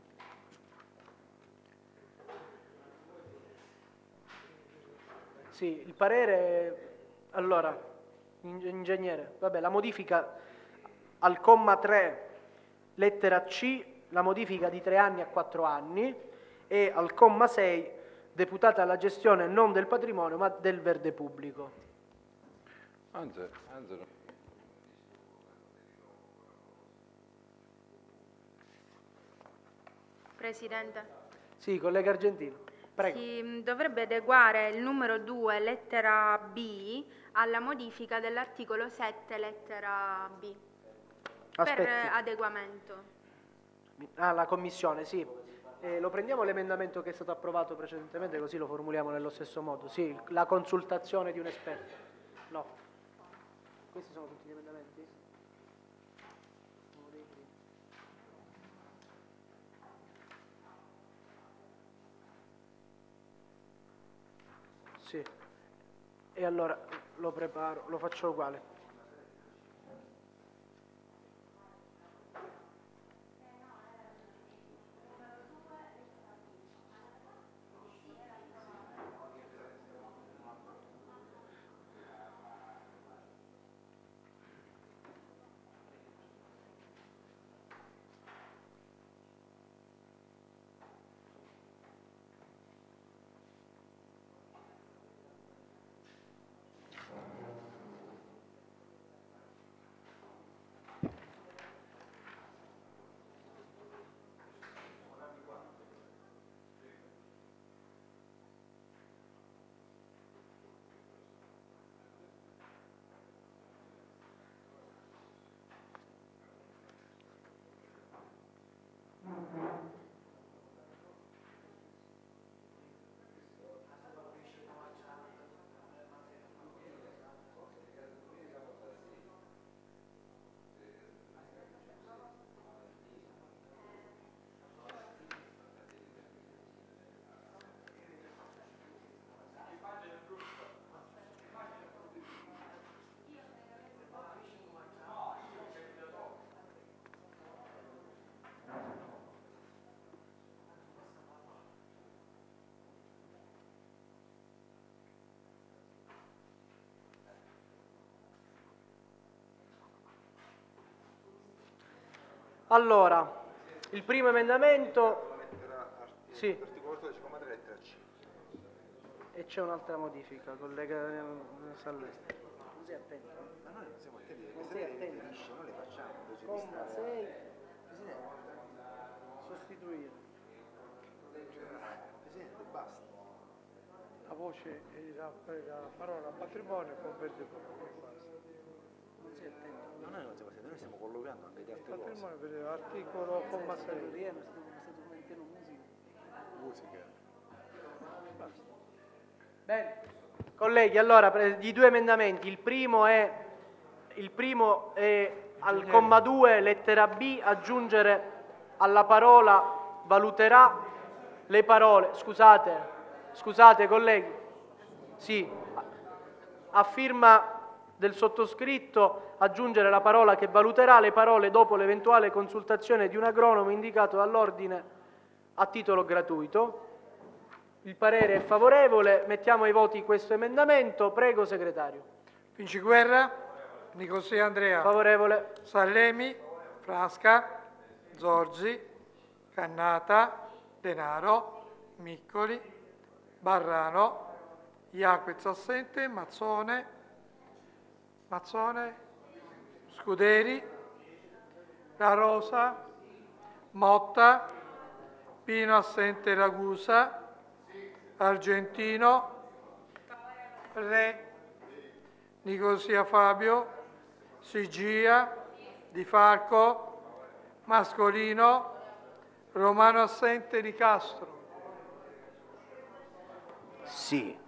Sì, il parere. Allora, ingegnere, vabbè, la modifica al comma tre. Lettera C, la modifica di tre anni a quattro anni, e al comma sei, deputata alla gestione non del patrimonio ma del verde pubblico. Anzi, anzi no. Presidente. Sì, collega Argentino, prego. Si dovrebbe adeguare il numero due, lettera B, alla modifica dell'articolo sette, lettera B. Aspetti. Per adeguamento. Ah, la commissione, sì. Eh, lo prendiamo l'emendamento che è stato approvato precedentemente, così lo formuliamo nello stesso modo. Sì, la consultazione di un esperto. No. Questi sono tutti gli emendamenti? Uno dei primi. Sì. E allora lo preparo, lo faccio uguale. Allora, il primo emendamento, sì, Articolo dodici, comma tre, lettera C. e c'è un'altra modifica, collega Sallemi. Così attento. Ma noi non siamo attenti, queste le capisce, non le facciamo. Comma sei, sostituire. voce e la, la parola patrimonio con verde pubblico. Non si attento, no, noi non siamo attenti, noi stiamo colloquiando anche di altre cose. Patrimonio per l'articolo comma sei. Musica. Bene. Colleghi, allora, pre- i due emendamenti, il primo è, il primo è al comma due, lettera B, aggiungere alla parola valuterà le parole, scusate, scusate colleghi, sì, a firma del sottoscritto aggiungere la parola che valuterà le parole dopo l'eventuale consultazione di un agronomo indicato dall'ordine a titolo gratuito. Il parere è favorevole, mettiamo ai voti questo emendamento, prego segretario. Vinciguerra, Nicosia Andrea, Favorevole. Sallemi, Frasca, Zorzi, Cannata, Denaro, Miccoli, Barrano, Iaquez assente, Mazzone, Mazzone, Scuderi, La Rosa, Motta, Pino assente Ragusa, Argentino, Re, Nicosia Fabio, Sigia, Di Falco, Mascolino, Romano assente Nicastro. Sì.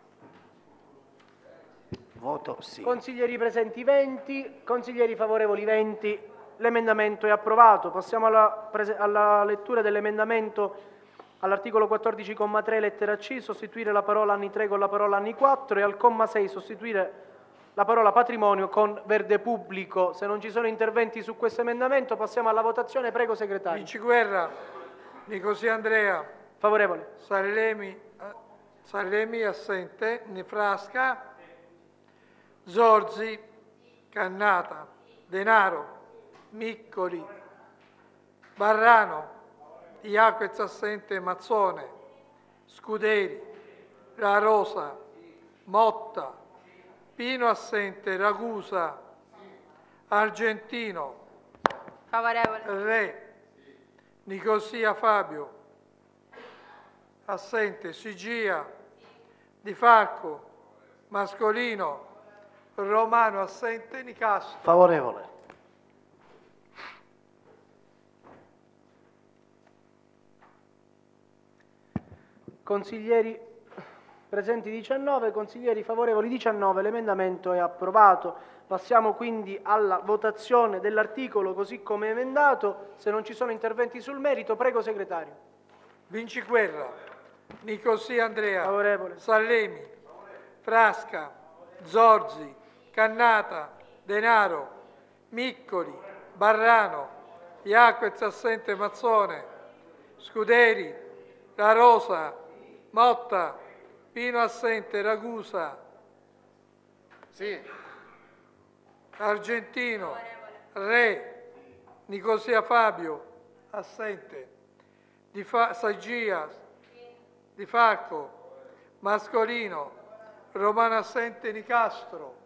Voto sì. Consiglieri presenti venti, consiglieri favorevoli venti, l'emendamento è approvato. Passiamo alla, prese- alla lettura dell'emendamento all'articolo quattordici comma tre lettera C, sostituire la parola anni tre con la parola anni quattro e al comma sei sostituire la parola patrimonio con verde pubblico. Se non ci sono interventi su questo emendamento passiamo alla votazione, prego segretario. Vinciguerra, Nicosia Andrea, Favorevole. Sallemi, eh, Sallemi assente, Nefrasca, Zorzi, Cannata, Denaro, Miccoli, Barrano, Iaquez assente, Mazzone, Scuderi, La Rosa, Motta, Pino assente, Ragusa, Argentino, Favorevole. Re, Nicosia Fabio, assente, Sigia, Di Falco, Mascolino, Romano assente, Nicastro. Favorevole. Consiglieri presenti diciannove, consiglieri favorevoli diciannove, l'emendamento è approvato. Passiamo quindi alla votazione dell'articolo così come emendato. Se non ci sono interventi sul merito, prego segretario. Vinciguerra, Nicosia Andrea, Favorevole. Sallemi, Frasca, Zorzi, Cannata, Denaro, Miccoli, Barrano, Iaquez assente, Mazzone, Scuderi, La Rosa, Motta, Pino assente, Ragusa, Sì. Argentino, Re, Nicosia Fabio, assente, Di Fa- Saggia, Di Falco, Mascolino, Romano assente, Nicastro.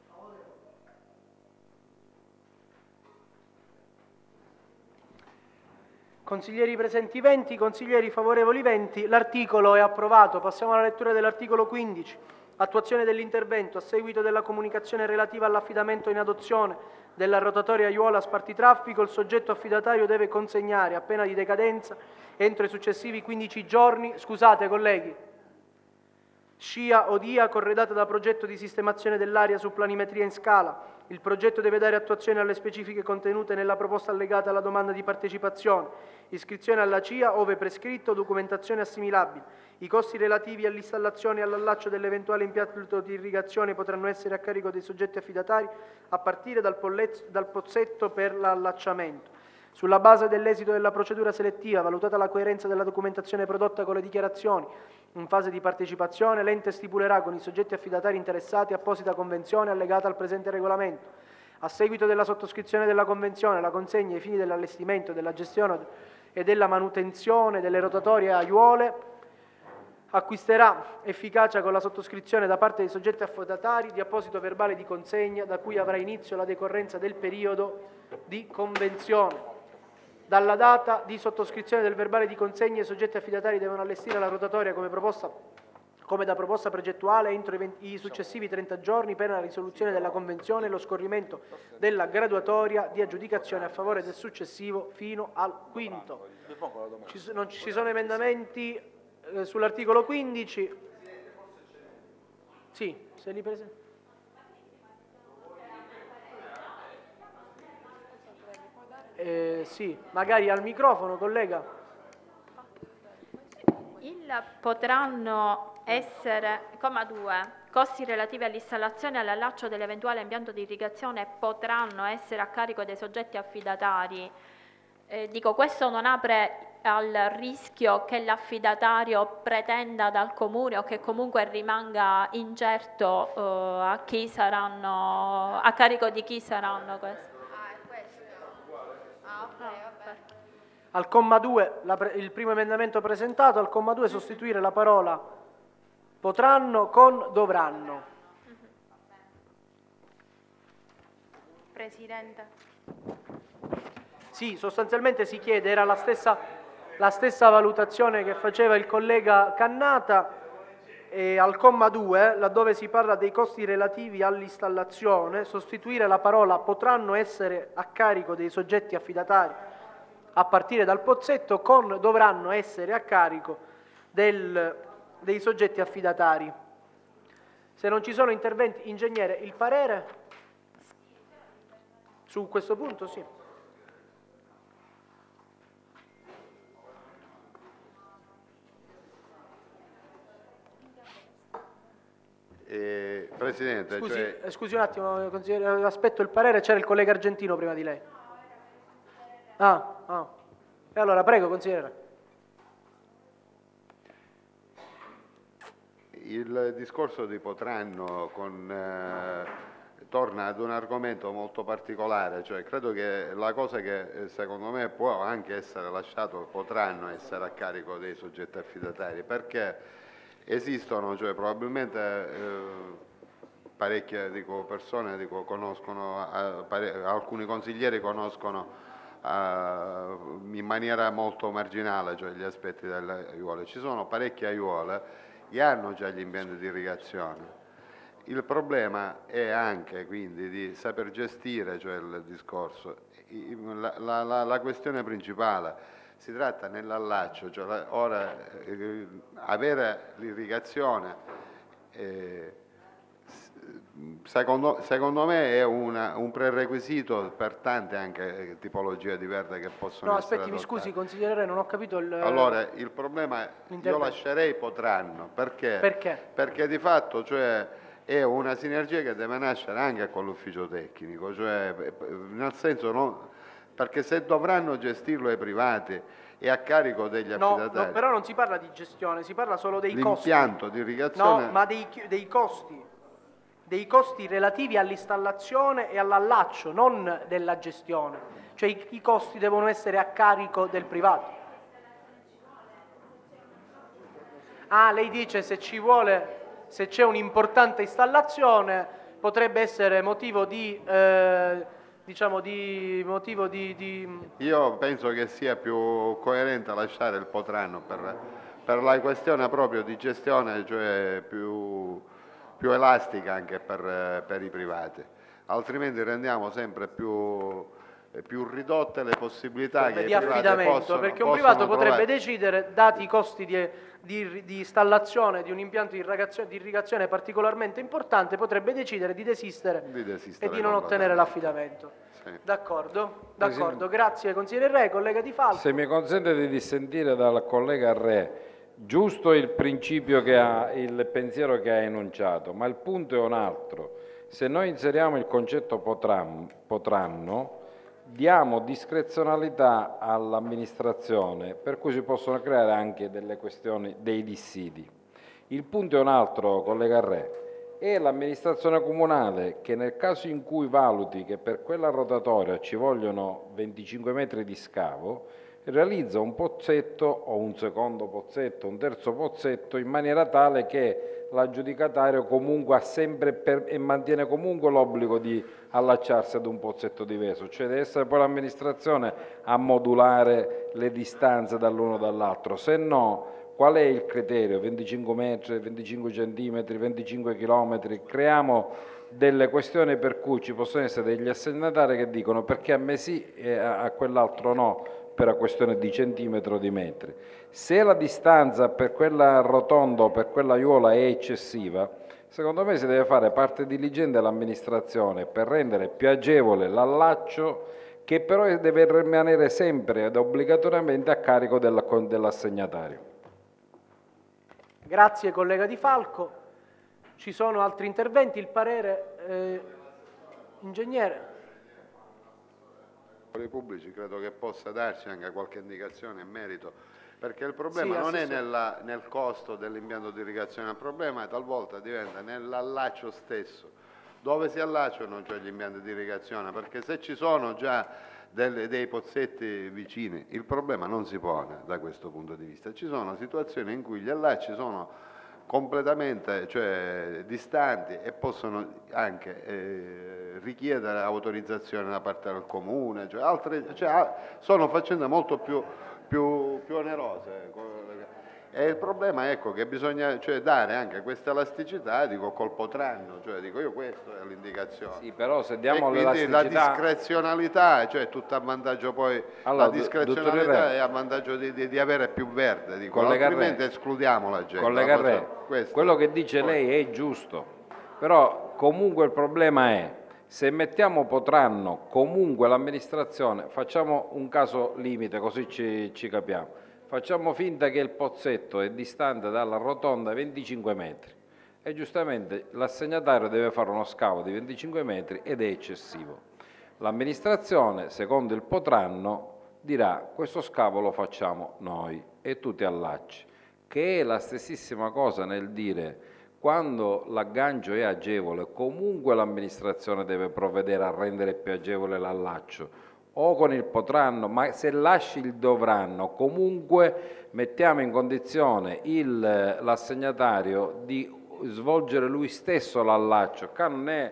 Consiglieri presenti venti, consiglieri favorevoli venti, l'articolo è approvato. Passiamo alla lettura dell'articolo quindici. Attuazione dell'intervento a seguito della comunicazione relativa all'affidamento in adozione della rotatoria Aiuola Spartitraffico, il soggetto affidatario deve consegnare, a pena di decadenza, entro i successivi quindici giorni, scusate colleghi, scia o dia corredata da progetto di sistemazione dell'area su planimetria in scala. Il progetto deve dare attuazione alle specifiche contenute nella proposta allegata alla domanda di partecipazione, iscrizione alla C I A ove prescritto, documentazione assimilabile. I costi relativi all'installazione e all'allaccio dell'eventuale impianto di irrigazione potranno essere a carico dei soggetti affidatari a partire dal, pollez- dal pozzetto per l'allacciamento. Sulla base dell'esito della procedura selettiva, valutata la coerenza della documentazione prodotta con le dichiarazioni in fase di partecipazione, l'ente stipulerà con i soggetti affidatari interessati apposita convenzione allegata al presente regolamento. A seguito della sottoscrizione della convenzione, la consegna ai fini dell'allestimento, della gestione e della manutenzione delle rotatorie aiuole acquisterà efficacia con la sottoscrizione da parte dei soggetti affidatari di apposito verbale di consegna da cui avrà inizio la decorrenza del periodo di convenzione. Dalla data di sottoscrizione del verbale di consegna i soggetti affidatari devono allestire la rotatoria come proposta come da proposta progettuale entro i, venti, i successivi trenta giorni per la risoluzione della convenzione e lo scorrimento della graduatoria di aggiudicazione a favore del successivo fino al quinto. Ci, non ci sono emendamenti eh, sull'articolo quindici? Sì, se li presenta. Eh, sì, magari al microfono, collega. Il potranno essere, comma due, costi relativi all'installazione e all'allaccio dell'eventuale impianto di irrigazione potranno essere a carico dei soggetti affidatari. Eh, dico, questo non apre al rischio che l'affidatario pretenda dal comune o che comunque rimanga incerto eh, a chi saranno, a carico di chi saranno questi? Ah, è questo. Ah, ok, vabbè. Al comma due, la pre- il primo emendamento presentato, al comma due sostituire la parola potranno con dovranno. Presidente. Sì, sostanzialmente si chiede, era la stessa, la stessa valutazione che faceva il collega Cannata, e al comma due, laddove si parla dei costi relativi all'installazione, sostituire la parola potranno essere a carico dei soggetti affidatari a partire dal pozzetto con dovranno essere a carico del, dei soggetti affidatari. Se non ci sono interventi, ingegnere, il parere su questo punto? Sì. Eh, Presidente, Scusi, cioè... eh, scusi un attimo, consigliere, aspetto il parere, c'era il collega Argentino prima di lei. Ah, ah. E allora prego, consigliere. Il discorso di potranno con, eh, torna ad un argomento molto particolare, cioè credo che la cosa che eh, secondo me può anche essere lasciato, potranno essere a carico dei soggetti affidatari, perché esistono, cioè probabilmente eh, parecchie dico, persone dico, conoscono, eh, pare, alcuni consiglieri conoscono Uh, in maniera molto marginale, cioè gli aspetti delle aiuole. Ci sono parecchie aiuole che hanno già gli impianti di irrigazione. Il problema è anche quindi di saper gestire, cioè, il discorso. La, la, la, la questione principale si tratta nell'allaccio, cioè la, ora eh, avere l'irrigazione eh, Secondo, secondo me è una, un prerequisito per tante anche tipologie di verde che possono no, essere aspetti, mi adottate. scusi, consigliere, non ho capito il... Allora, il problema è io lascerei potranno, perché? Perché? Perché di fatto cioè, è una sinergia che deve nascere anche con l'ufficio tecnico, cioè, nel senso no, perché se dovranno gestirlo i privati è a carico degli affidatari. No, no, però non si parla di gestione, si parla solo dei costi. L'impianto di irrigazione... No, ma dei, dei costi. Dei costi relativi all'installazione e all'allaccio, non della gestione. Cioè i, i costi devono essere a carico del privato. Ah, lei dice se ci vuole, se c'è un'importante installazione, potrebbe essere motivo di, eh, diciamo, di motivo di, di... Io penso che sia più coerente lasciare il potranno per, per la questione proprio di gestione, cioè più... più elastica anche per, per i privati, altrimenti rendiamo sempre più, più ridotte le possibilità che di i privati affidamento, possono, perché un possono privato potrebbe trovare. decidere, dati i costi di, di, di installazione di un impianto di irrigazione, di irrigazione particolarmente importante, potrebbe decidere di desistere, Di desistere e di non ottenere l'affidamento. Sì. D'accordo, d'accordo, grazie consigliere Re, collega Di Falco. Se mi consente di dissentire dal collega Re, giusto il principio che ha, il pensiero che ha enunciato, ma il punto è un altro. Se noi inseriamo il concetto potranno, potranno diamo discrezionalità all'amministrazione, per cui si possono creare anche delle questioni, dei dissidi. Il punto è un altro, collega Re, è l'amministrazione comunale che nel caso in cui valuti che per quella rotatoria ci vogliono venticinque metri di scavo, realizza un pozzetto o un secondo pozzetto, un terzo pozzetto, in maniera tale che l'aggiudicatario comunque ha sempre per, e mantiene comunque l'obbligo di allacciarsi ad un pozzetto diverso, cioè deve essere poi l'amministrazione a modulare le distanze dall'uno dall'altro, se no qual è il criterio? venticinque metri, venticinque centimetri, venticinque chilometri? Creiamo delle questioni per cui ci possono essere degli assegnatari che dicono perché a me sì e a quell'altro no, per una questione di centimetro o di metri. Se la distanza per quella rotonda o per quella aiuola è eccessiva, secondo me si deve fare parte diligente dell'amministrazione per rendere più agevole l'allaccio, che però deve rimanere sempre ed obbligatoriamente a carico dell'assegnatario. Grazie collega Di Falco. Ci sono altri interventi? Il parere, eh, ingegnere. I pubblici credo che possa darci anche qualche indicazione in merito, perché il problema Sì, non è assessore. nella, nel costo dell'impianto di irrigazione, il problema talvolta diventa nell'allaccio stesso, dove si allacciano cioè gli impianti di irrigazione, perché se ci sono già delle, dei pozzetti vicini, il problema non si pone da questo punto di vista. Ci sono situazioni in cui gli allacci sono completamente cioè, distanti e possono anche eh, richiedere autorizzazione da parte del comune, cioè altre, cioè, sono faccende molto più, più, più onerose. E il problema ecco, che bisogna cioè, dare anche questa elasticità, dico col potranno, cioè dico io questo è l'indicazione. Sì, però se diamo e quindi la l'elasticità... discrezionalità, cioè tutto a vantaggio poi, Allora, la discrezionalità dottor Re, è a vantaggio di, di, di avere più verde, dico, Collega altrimenti Re, escludiamo la gente. Collega la Re, questo. quello che dice Poi- lei è giusto, però comunque il problema è, se mettiamo potranno, comunque l'amministrazione, facciamo un caso limite così ci, ci capiamo, facciamo finta che il pozzetto è distante dalla rotonda venticinque metri e giustamente l'assegnatario deve fare uno scavo di venticinque metri ed è eccessivo. L'amministrazione, secondo il potranno, dirà questo scavo lo facciamo noi e tu ti allacci, che è la stessissima cosa nel dire quando l'aggancio è agevole comunque l'amministrazione deve provvedere a rendere più agevole l'allaccio o con il potranno, ma se lasci il dovranno comunque mettiamo in condizione il, l'assegnatario di svolgere lui stesso l'allaccio. Qua non è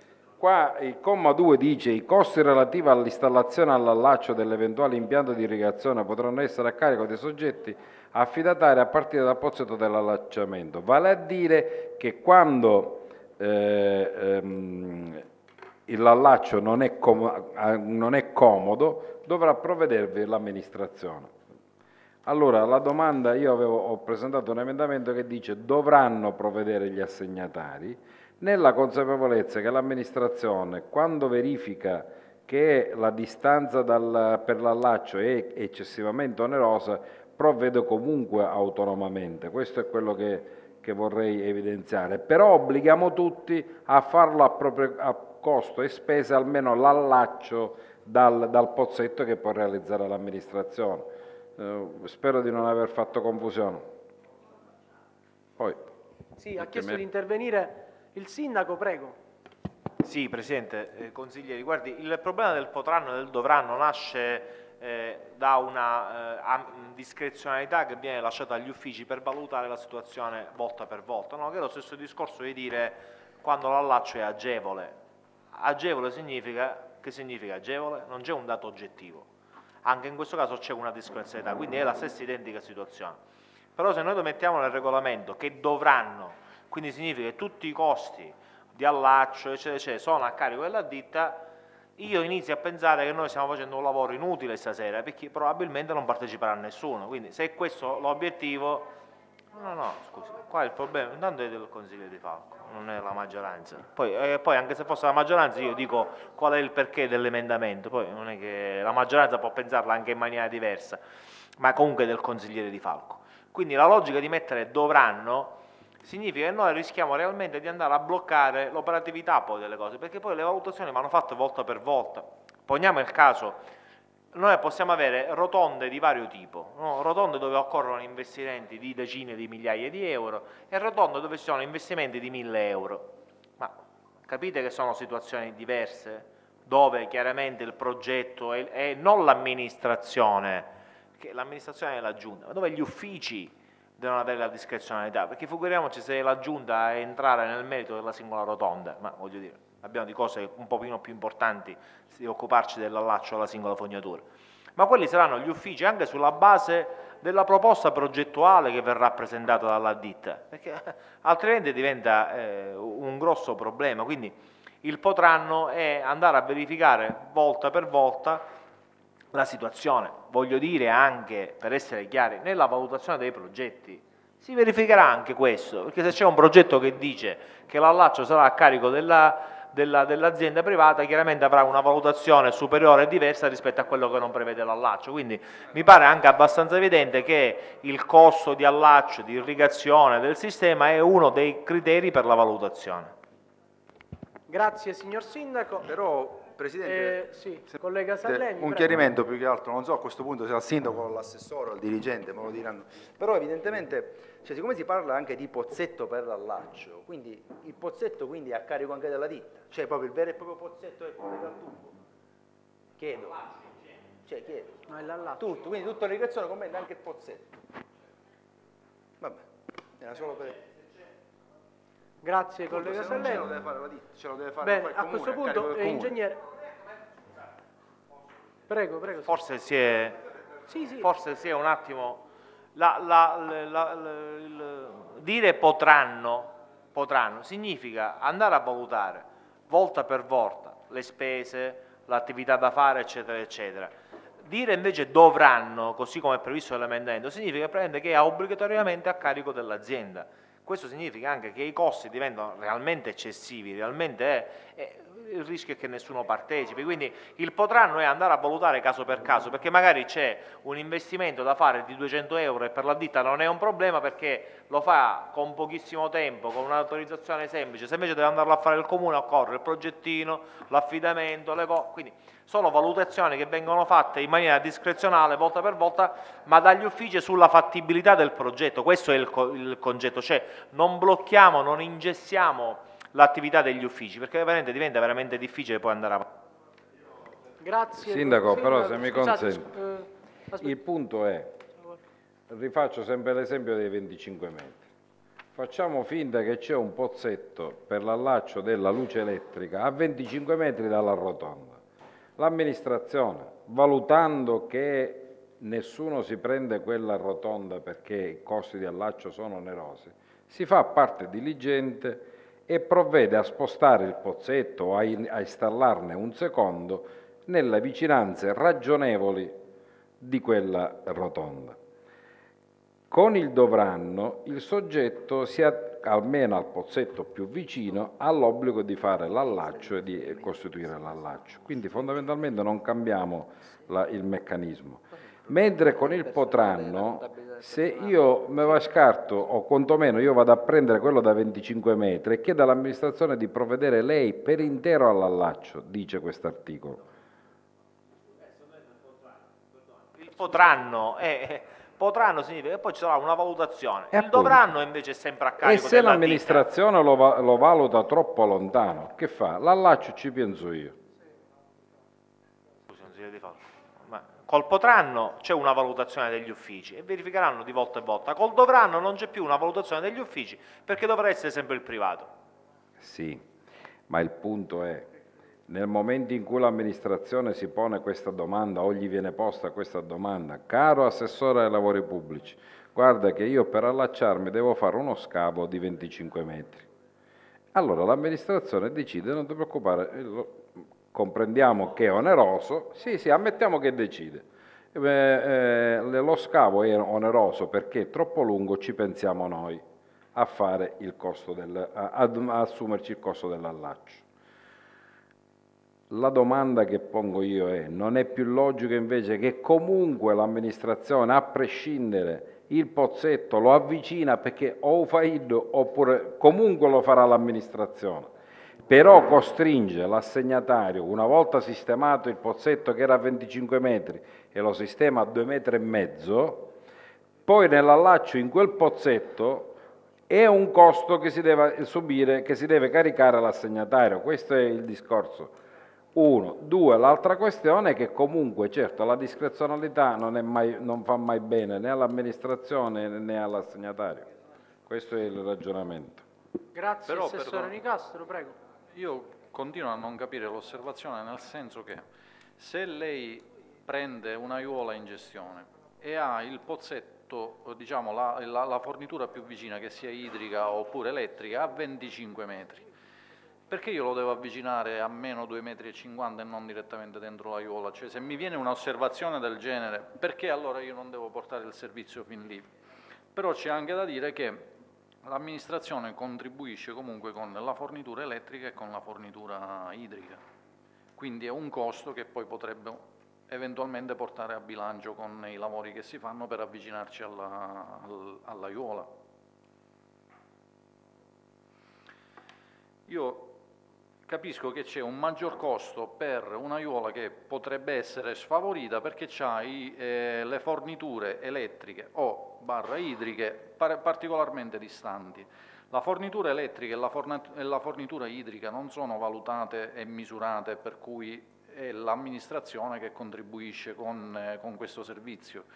Qua il comma due dice i costi relativi all'installazione all'allaccio dell'eventuale impianto di irrigazione potranno essere a carico dei soggetti affidatari a partire dal pozzetto dell'allacciamento. Vale a dire che quando eh, ehm, l'allaccio non è, com- non è comodo dovrà provvedervi l'amministrazione. Allora la domanda, io avevo, ho presentato un emendamento che dice dovranno provvedere gli assegnatari, nella consapevolezza che l'amministrazione, quando verifica che la distanza dal, per l'allaccio è eccessivamente onerosa, provvede comunque autonomamente. Questo è quello che, che vorrei evidenziare. Però obblighiamo tutti a farlo a, proprio, a costo e spese almeno l'allaccio dal, dal pozzetto che può realizzare l'amministrazione. Eh, spero di non aver fatto confusione. Poi, Sì, ha chiesto di intervenire il sindaco, prego. Sì, Presidente, eh, consiglieri, guardi, il problema del potranno e del dovranno nasce eh, da una eh, am- discrezionalità che viene lasciata agli uffici per valutare la situazione volta per volta, no? Che è lo stesso discorso di dire quando l'allaccio è agevole. Agevole significa, che significa agevole? Non c'è un dato oggettivo. Anche in questo caso c'è una discrezionalità, quindi è la stessa identica situazione. Però se noi lo mettiamo nel regolamento che dovranno, quindi significa che tutti i costi di allaccio, eccetera, eccetera, sono a carico della ditta, io inizio a pensare che noi stiamo facendo un lavoro inutile stasera, perché probabilmente non parteciperà nessuno. Quindi se è questo l'obiettivo, no, no, scusi, qua il problema intanto è del Consiglio di Falco, non è la maggioranza. Poi, eh, poi anche se fosse la maggioranza io dico qual è il perché dell'emendamento, poi non è che la maggioranza può pensarla anche in maniera diversa, ma comunque è del consigliere Di Falco. Quindi la logica di mettere dovranno significa che noi rischiamo realmente di andare a bloccare l'operatività poi delle cose, perché poi le valutazioni vanno fatte volta per volta. Poniamo il caso, noi possiamo avere rotonde di vario tipo, no? Rotonde dove occorrono investimenti di decine di migliaia di euro e rotonde dove ci sono investimenti di mille euro. Ma capite che sono situazioni diverse, dove chiaramente il progetto è, è non l'amministrazione, perché l'amministrazione è la giunta, ma dove gli uffici devono avere la discrezionalità, perché figuriamoci se la giunta a entrare nel merito della singola rotonda, ma voglio dire, abbiamo di cose un pochino più importanti di occuparci dell'allaccio alla singola fognatura, ma quelli saranno gli uffici anche sulla base della proposta progettuale che verrà presentata dalla ditta, perché altrimenti diventa eh, un grosso problema. Quindi il potranno è andare a verificare volta per volta la situazione. Voglio dire anche, per essere chiari, nella valutazione dei progetti si verificherà anche questo, perché se c'è un progetto che dice che l'allaccio sarà a carico della della, dell'azienda privata, chiaramente avrà una valutazione superiore e diversa rispetto a quello che non prevede l'allaccio. Quindi mi pare anche abbastanza evidente che il costo di allaccio, di irrigazione del sistema è uno dei criteri per la valutazione. Grazie signor Sindaco. Però, Presidente, Eh, sì, collega Sallegni, un prego. chiarimento più che altro, non so a questo punto se al sindaco o all'assessore o al dirigente me lo diranno, però evidentemente, cioè, siccome si parla anche di pozzetto per l'allaccio, quindi il pozzetto quindi è a carico anche della ditta, cioè proprio il vero e proprio pozzetto è collegato al tubo, chiedo, cioè chiedo, No, è l'allaccio. tutto, quindi tutta l'irrigazione commenta anche il pozzetto, vabbè, era solo per... Grazie Appunto, collega se non ce lo Sallegni. deve fare la ditta, ce lo deve fare, Bene, lo fa il a comune, questo a carico punto, del eh, comune. ingegnere. Prego, prego. sì. Forse si è, Sì, sì. forse si è un attimo... La, la, la, la, la, il, dire potranno, potranno significa andare a valutare volta per volta le spese, l'attività da fare, eccetera, eccetera. Dire invece dovranno, così come è previsto nell'emendamento, significa che è obbligatoriamente a carico dell'azienda. Questo significa anche che i costi diventano realmente eccessivi, realmente è, è, il rischio è che nessuno partecipi, quindi il potranno è andare a valutare caso per caso, perché magari c'è un investimento da fare di duecento euro e per la ditta non è un problema perché lo fa con pochissimo tempo, con un'autorizzazione semplice. Se invece deve andarlo a fare il comune occorre il progettino, l'affidamento, le cose, quindi sono valutazioni che vengono fatte in maniera discrezionale volta per volta, ma dagli uffici sulla fattibilità del progetto. Questo è il, co il concetto, cioè non blocchiamo, non ingessiamo l'attività degli uffici, perché veramente diventa veramente difficile poi andare avanti. Grazie. Sindaco, però se mi Scusate, consente, eh, aspetta. il punto è, rifaccio sempre l'esempio dei venticinque metri, facciamo finta che c'è un pozzetto per l'allaccio della luce elettrica a venticinque metri dalla rotonda. L'amministrazione, valutando che nessuno si prende quella rotonda perché i costi di allaccio sono onerosi, si fa parte diligente e provvede a spostare il pozzetto o a, in, a installarne un secondo nelle vicinanze ragionevoli di quella rotonda. Con il dovranno, il soggetto, si ha, almeno al pozzetto più vicino, ha l'obbligo di fare l'allaccio e di costituire l'allaccio. Quindi fondamentalmente non cambiamo la, il meccanismo. Mentre con il potranno, se io me va scarto o quantomeno io vado a prendere quello da venticinque metri e chiedo all'amministrazione di provvedere lei per intero all'allaccio, dice quest'articolo. Il potranno è... Potranno significa che poi ci sarà una valutazione, E il appunto. dovranno invece è sempre a E carico se della l'amministrazione lo, va- lo valuta troppo lontano, che fa? L'allaccio ci penso io. ditta. Scusi, consigliere Di Falco, ma col potranno c'è una valutazione degli uffici e verificheranno di volta in volta, col dovranno non c'è più una valutazione degli uffici perché dovrà essere sempre il privato. Sì, ma il punto è, nel momento in cui l'amministrazione si pone questa domanda o gli viene posta questa domanda, caro assessore ai lavori pubblici, guarda che io per allacciarmi devo fare uno scavo di venticinque metri. Allora l'amministrazione decide, non ti preoccupare, eh, lo- comprendiamo che è oneroso, sì sì, ammettiamo che decide. Eh, eh, lo scavo è oneroso perché è troppo lungo, ci pensiamo noi a fare il costo del, a, a assumerci il costo dell'allaccio. La domanda che pongo io è, non è più logico invece che comunque l'amministrazione, a prescindere, il pozzetto lo avvicina perché o fa I D oppure comunque lo farà l'amministrazione, però costringe l'assegnatario, una volta sistemato il pozzetto che era a venticinque metri e lo sistema a due metri e mezzo, poi nell'allaccio in quel pozzetto è un costo che si deve subire, che si deve caricare l'assegnatario. Questo è il discorso. Uno. Due, l'altra questione è che comunque, certo, la discrezionalità non, è mai, non fa mai bene né all'amministrazione né all'assegnatario. Questo è il ragionamento. Grazie, Però, assessore perdona. Nicastro, prego. Io continuo a non capire l'osservazione, nel senso che se lei prende un'aiuola in gestione e ha il pozzetto metto diciamo, la, la, la fornitura più vicina, che sia idrica oppure elettrica, a venticinque metri. Perché io lo devo avvicinare a meno due metri e cinquanta e non direttamente dentro l'aiuola? Cioè, se mi viene un'osservazione del genere, perché allora io non devo portare il servizio fin lì? Però c'è anche da dire che l'amministrazione contribuisce comunque con la fornitura elettrica e con la fornitura idrica, quindi è un costo che poi potrebbe eventualmente portare a bilancio con i lavori che si fanno per avvicinarci alla, all'aiuola. Io capisco che c'è un maggior costo per un'aiuola che potrebbe essere sfavorita perché ha eh, le forniture elettriche o barra idriche par particolarmente distanti. La fornitura elettrica e la, e la fornitura idrica non sono valutate e misurate, per cui è l'amministrazione che contribuisce con, eh, con questo servizio.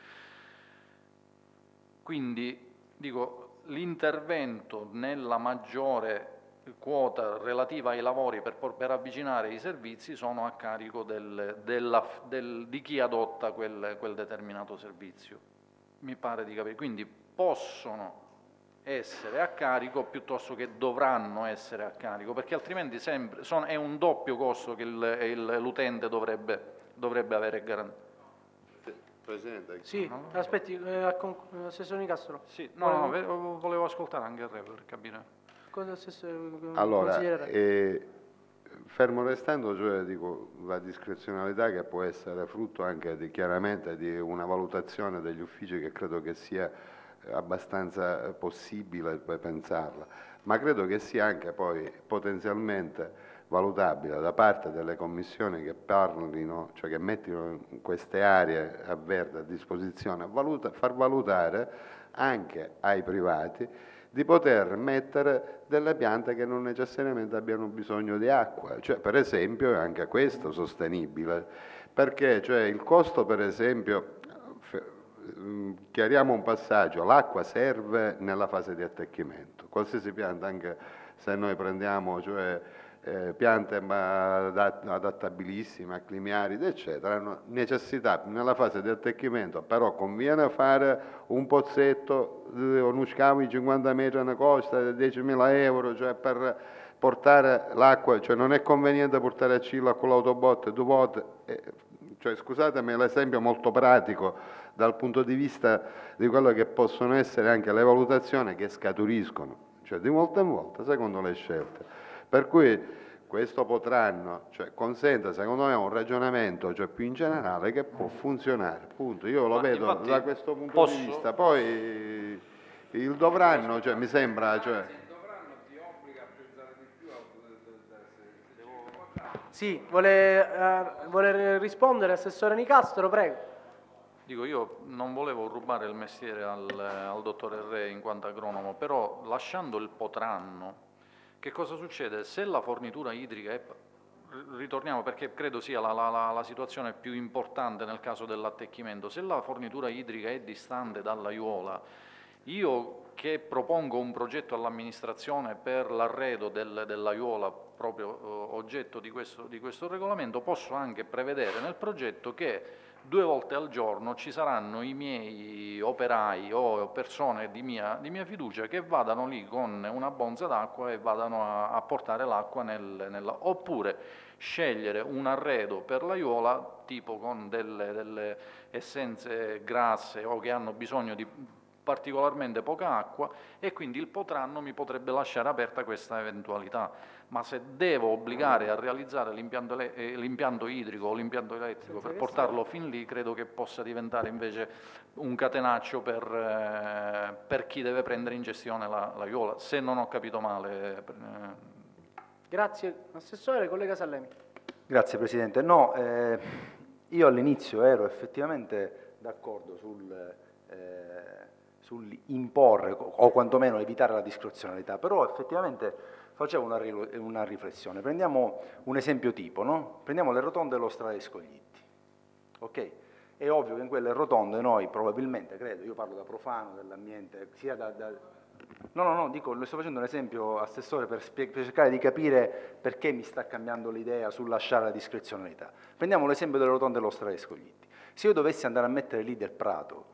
Quindi dico, l'intervento nella maggiore quota relativa ai lavori per, per avvicinare i servizi sono a carico del, della, del, di chi adotta quel, quel determinato servizio, mi pare di capire. Quindi possono essere a carico piuttosto che dovranno essere a carico, perché altrimenti sempre sono, è un doppio costo che l'utente dovrebbe, dovrebbe avere garantito. Presidente. Sì, aspetti, eh, Assessore Nicastro. Sì, no, no, volevo ascoltare anche il Re per capire. Cosa stesso, allora, eh, fermo restando, cioè, dico, la discrezionalità che può essere frutto anche di, chiaramente di una valutazione degli uffici, che credo che sia abbastanza possibile pensarla, ma credo che sia anche poi potenzialmente valutabile da parte delle commissioni che parlino, cioè che mettino queste aree a verde a disposizione, valuta, far valutare anche ai privati di poter mettere delle piante che non necessariamente abbiano bisogno di acqua, cioè per esempio è anche questo sostenibile, perché cioè, il costo per esempio, chiariamo un passaggio, l'acqua serve nella fase di attecchimento, qualsiasi pianta, anche se noi prendiamo cioè, eh, piante adattabilissime, acclimiaride eccetera, hanno necessità nella fase di attecchimento, però conviene fare un pozzetto, uno scavo di cinquanta metri una costa, diecimila euro, cioè per portare l'acqua, cioè non è conveniente portare a Cilla con l'autobotte, due volte, eh, cioè scusatemi l'esempio molto pratico dal punto di vista di quello che possono essere anche le valutazioni che scaturiscono, cioè di volta in volta secondo le scelte. Per cui questo potranno, cioè consente secondo me un ragionamento cioè, più in generale che può funzionare, punto. Io lo Ma vedo da questo punto posso... di vista, poi il dovranno, cioè, mi sembra... Cioè... Sì, vuole, uh, vuole rispondere Assessore Nicastro, prego. Dico, io non volevo rubare il mestiere al, al dottore Re in quanto agronomo, però lasciando il potranno, che cosa succede? Se la fornitura idrica è, ritorniamo perché credo sia la, la, la situazione più importante nel caso dell'attecchimento, se la fornitura idrica è distante dall'aiuola, io che propongo un progetto all'amministrazione per l'arredo del, dell'aiuola proprio eh, oggetto di questo, di questo regolamento, posso anche prevedere nel progetto che due volte al giorno ci saranno i miei operai o persone di mia, di mia fiducia che vadano lì con una bonza d'acqua e vadano a, a portare l'acqua nel, nella, oppure scegliere un arredo per l'aiuola tipo con delle, delle essenze grasse o che hanno bisogno di particolarmente poca acqua e quindi il potranno mi potrebbe lasciare aperta questa eventualità, ma se devo obbligare a realizzare l'impianto idrico o l'impianto elettrico per portarlo fin lì, credo che possa diventare invece un catenaccio per, eh, per chi deve prendere in gestione la, l'aiuola, se non ho capito male. Grazie. Assessore, collega Sallemi. Grazie Presidente. No, eh, io all'inizio ero effettivamente d'accordo sul... Eh, sull'imporre o quantomeno evitare la discrezionalità, però effettivamente facevo una, una riflessione. Prendiamo un esempio tipo, no? Prendiamo le rotonde dello Stradale Scoglitti, ok? È ovvio che in quelle rotonde noi probabilmente, credo, io parlo da profano dell'ambiente, sia da... da no, no, no, dico, le sto facendo un esempio, Assessore, per, per cercare di capire perché mi sta cambiando l'idea sul lasciare la discrezionalità. Prendiamo l'esempio delle rotonde dello Stradale Scoglitti. Se io dovessi andare a mettere lì del prato,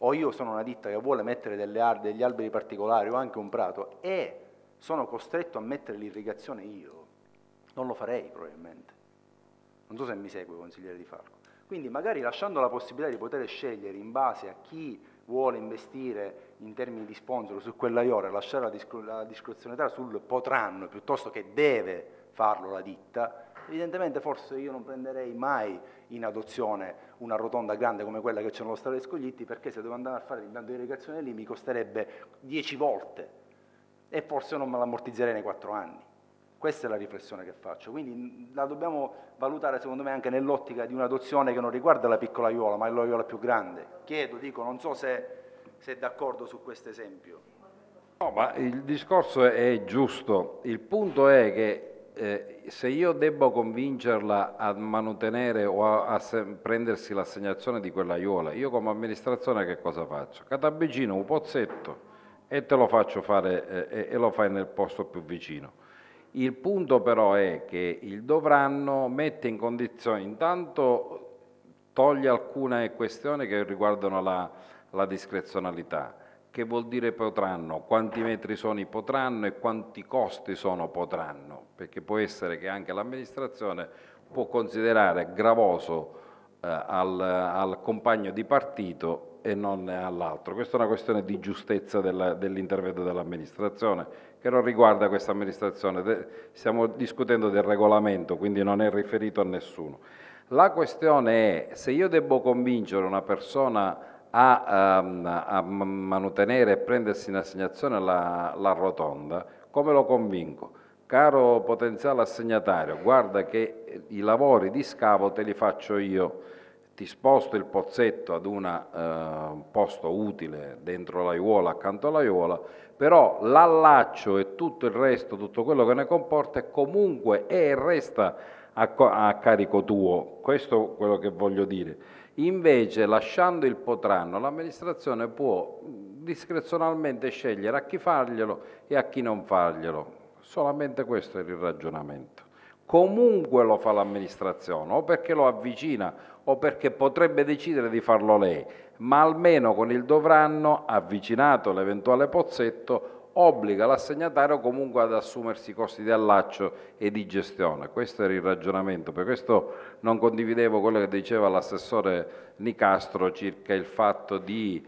o io sono una ditta che vuole mettere delle ar- degli alberi particolari o anche un prato e sono costretto a mettere l'irrigazione io, non lo farei probabilmente. Non so se mi segue, consigliere Di Falco. Quindi magari lasciando la possibilità di poter scegliere in base a chi vuole investire in termini di sponsor su quell'aiora, lasciare la, discre- la discrezionalità sul potranno piuttosto che deve farlo la ditta, evidentemente forse io non prenderei mai in adozione una rotonda grande come quella che c'è nello Stadio dei Scoglitti, perché se devo andare a fare l'impianto di irrigazione lì mi costerebbe dieci volte e forse non me l'ammortizzerei nei quattro anni. Questa è la riflessione che faccio, quindi la dobbiamo valutare secondo me anche nell'ottica di un'adozione che non riguarda la piccola aiuola, ma l'aiuola più grande. Chiedo, dico, non so se, se è d'accordo su questo esempio. No, ma il discorso è giusto, il punto è che eh, se io debbo convincerla a mantenere o a, a se- prendersi l'assegnazione di quell'aiuola, io come amministrazione che cosa faccio? Catabicino un pozzetto e te lo faccio fare eh, e, e lo fai nel posto più vicino. Il punto però è che il dovranno mette in condizione, intanto toglie alcune questioni che riguardano la, la discrezionalità. Che vuol dire potranno? Quanti metri sono i potranno e quanti costi sono potranno? Perché può essere che anche l'amministrazione può considerare gravoso eh, al, al compagno di partito e non all'altro. Questa è una questione di giustezza della, dell'intervento dell'amministrazione che non riguarda questa amministrazione. De- stiamo discutendo del regolamento, quindi non è riferito a nessuno. La questione è se io devo convincere una persona a, um, a mantenere e prendersi in assegnazione la, la rotonda, come lo convinco? Caro potenziale assegnatario, guarda che i lavori di scavo te li faccio io, ti sposto il pozzetto ad un uh, posto utile dentro l'aiuola, accanto all'aiuola, però l'allaccio e tutto il resto, tutto quello che ne comporta, è comunque è e resta a, a carico tuo, questo è quello che voglio dire. Invece, lasciando il potranno, l'amministrazione può discrezionalmente scegliere a chi farglielo e a chi non farglielo. Solamente questo è il ragionamento. Comunque lo fa l'amministrazione, o perché lo avvicina o perché potrebbe decidere di farlo lei, ma almeno con il dovranno, avvicinato l'eventuale pozzetto, obbliga l'assegnatario comunque ad assumersi i costi di allaccio e di gestione. Questo era il ragionamento, per questo non condividevo quello che diceva l'assessore Nicastro circa il fatto di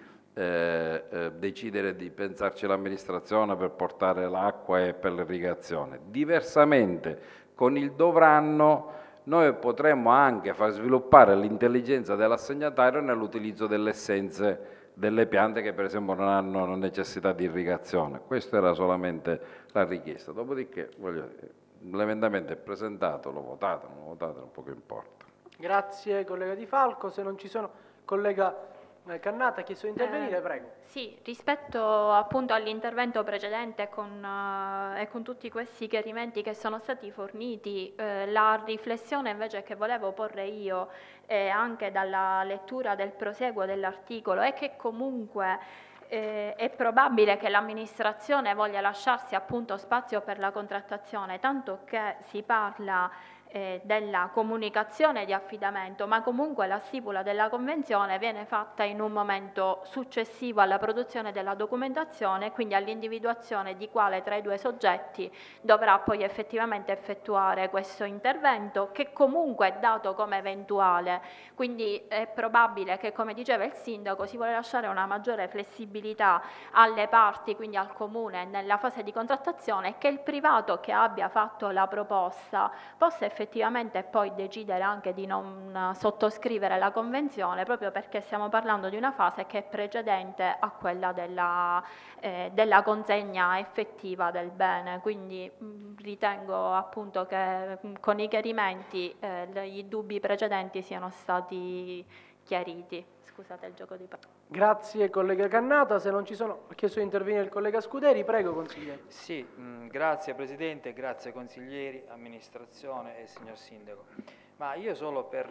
eh, eh, decidere di pensarci l'amministrazione per portare l'acqua e per l'irrigazione. Diversamente, con il dovranno noi potremmo anche far sviluppare l'intelligenza dell'assegnatario nell'utilizzo delle essenze delle piante che per esempio non hanno necessità di irrigazione. Questa era solamente la richiesta. Dopodiché, voglio dire, l'emendamento è presentato, l'ho votato, non l'ho votato, non poco importa. Grazie collega Di Falco, se non ci sono, collega Cannata ha chiesto di intervenire, Eh, prego. Sì, rispetto appunto all'intervento precedente con, eh, e con tutti questi chiarimenti che sono stati forniti, eh, la riflessione invece che volevo porre io eh, anche dalla lettura del proseguo dell'articolo è che comunque eh, è probabile che l'amministrazione voglia lasciarsi appunto spazio per la contrattazione, tanto che si parla Eh, della comunicazione di affidamento, ma comunque la stipula della convenzione viene fatta in un momento successivo alla produzione della documentazione, quindi all'individuazione di quale tra i due soggetti dovrà poi effettivamente effettuare questo intervento, che comunque è dato come eventuale. Quindi è probabile che, come diceva il sindaco, si vuole lasciare una maggiore flessibilità alle parti, quindi al comune, nella fase di contrattazione, e che il privato che abbia fatto la proposta possa effettuare effettivamente poi decidere anche di non sottoscrivere la convenzione, proprio perché stiamo parlando di una fase che è precedente a quella della, eh, della consegna effettiva del bene. Quindi mh, ritengo appunto che mh, con i chiarimenti eh, le, i dubbi precedenti siano stati chiariti. Scusate il gioco di parole. Grazie collega Cannata, se non ci sono, ha chiesto di intervenire il collega Scuderi, prego consigliere. Sì, mh, grazie Presidente, grazie consiglieri, amministrazione e signor Sindaco. Ma io solo per,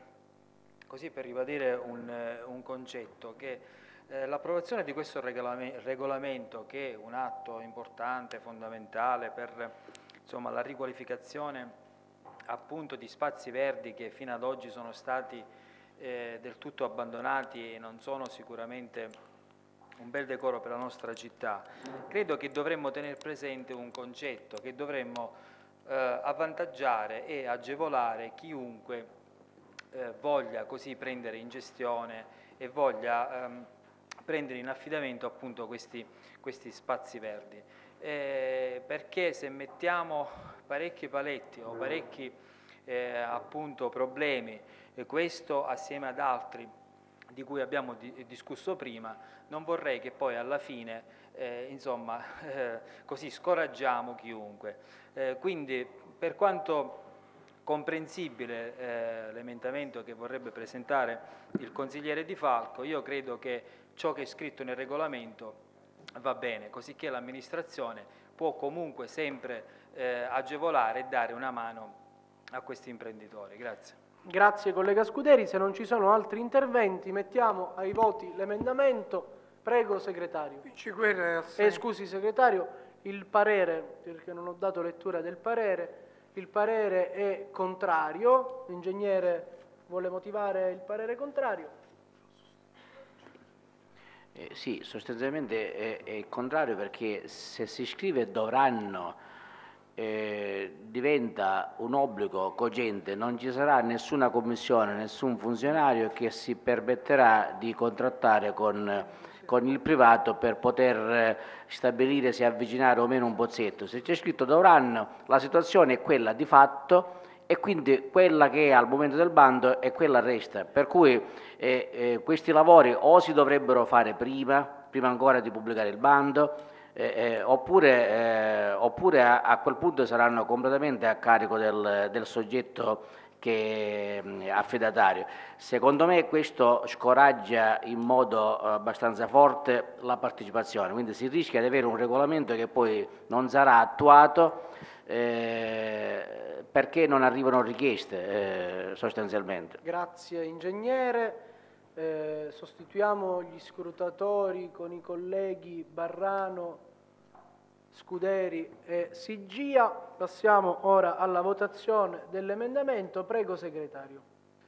eh, così per ribadire un, eh, un concetto, che eh, l'approvazione di questo regolame- regolamento, che è un atto importante, fondamentale per insomma, la riqualificazione appunto di spazi verdi che fino ad oggi sono stati eh, del tutto abbandonati e non sono sicuramente un bel decoro per la nostra città. Credo che dovremmo tenere presente un concetto, che dovremmo eh, avvantaggiare e agevolare chiunque eh, voglia così prendere in gestione e voglia ehm, prendere in affidamento appunto questi, questi spazi verdi. Eh, perché se mettiamo parecchi paletti o parecchi eh, appunto problemi, e questo assieme ad altri di cui abbiamo di, discusso prima, non vorrei che poi alla fine eh, insomma eh, così scoraggiamo chiunque. Eh, quindi per quanto comprensibile eh, l'emendamento che vorrebbe presentare il consigliere Di Falco, io credo che ciò che è scritto nel regolamento va bene, così che l'amministrazione può comunque sempre eh, agevolare e dare una mano a questi imprenditori. Grazie. Grazie collega Scuderi, se non ci sono altri interventi mettiamo ai voti l'emendamento. Prego segretario. Eh, scusi segretario, il parere, perché non ho dato lettura del parere, il parere è contrario, l'ingegnere vuole motivare il parere contrario? Eh, sì, sostanzialmente è, è contrario perché se si scrive dovranno eh, diventa un obbligo cogente, non ci sarà nessuna commissione, nessun funzionario che si permetterà di contrattare con, con il privato per poter eh, stabilire se avvicinare o meno un pozzetto. Se c'è scritto dovranno, la situazione è quella di fatto e quindi quella che è al momento del bando è quella resta, per cui eh, eh, questi lavori o si dovrebbero fare prima, prima ancora di pubblicare il bando, eh, eh, oppure, eh, oppure a, a quel punto saranno completamente a carico del, del soggetto che è affidatario. Secondo me questo scoraggia in modo abbastanza forte la partecipazione, quindi si rischia di avere un regolamento che poi non sarà attuato eh, perché non arrivano richieste eh, sostanzialmente. Grazie ingegnere. Eh, sostituiamo gli scrutatori con i colleghi Barrano, Scuderi e Sigia. Passiamo ora alla votazione dell'emendamento. Prego segretario.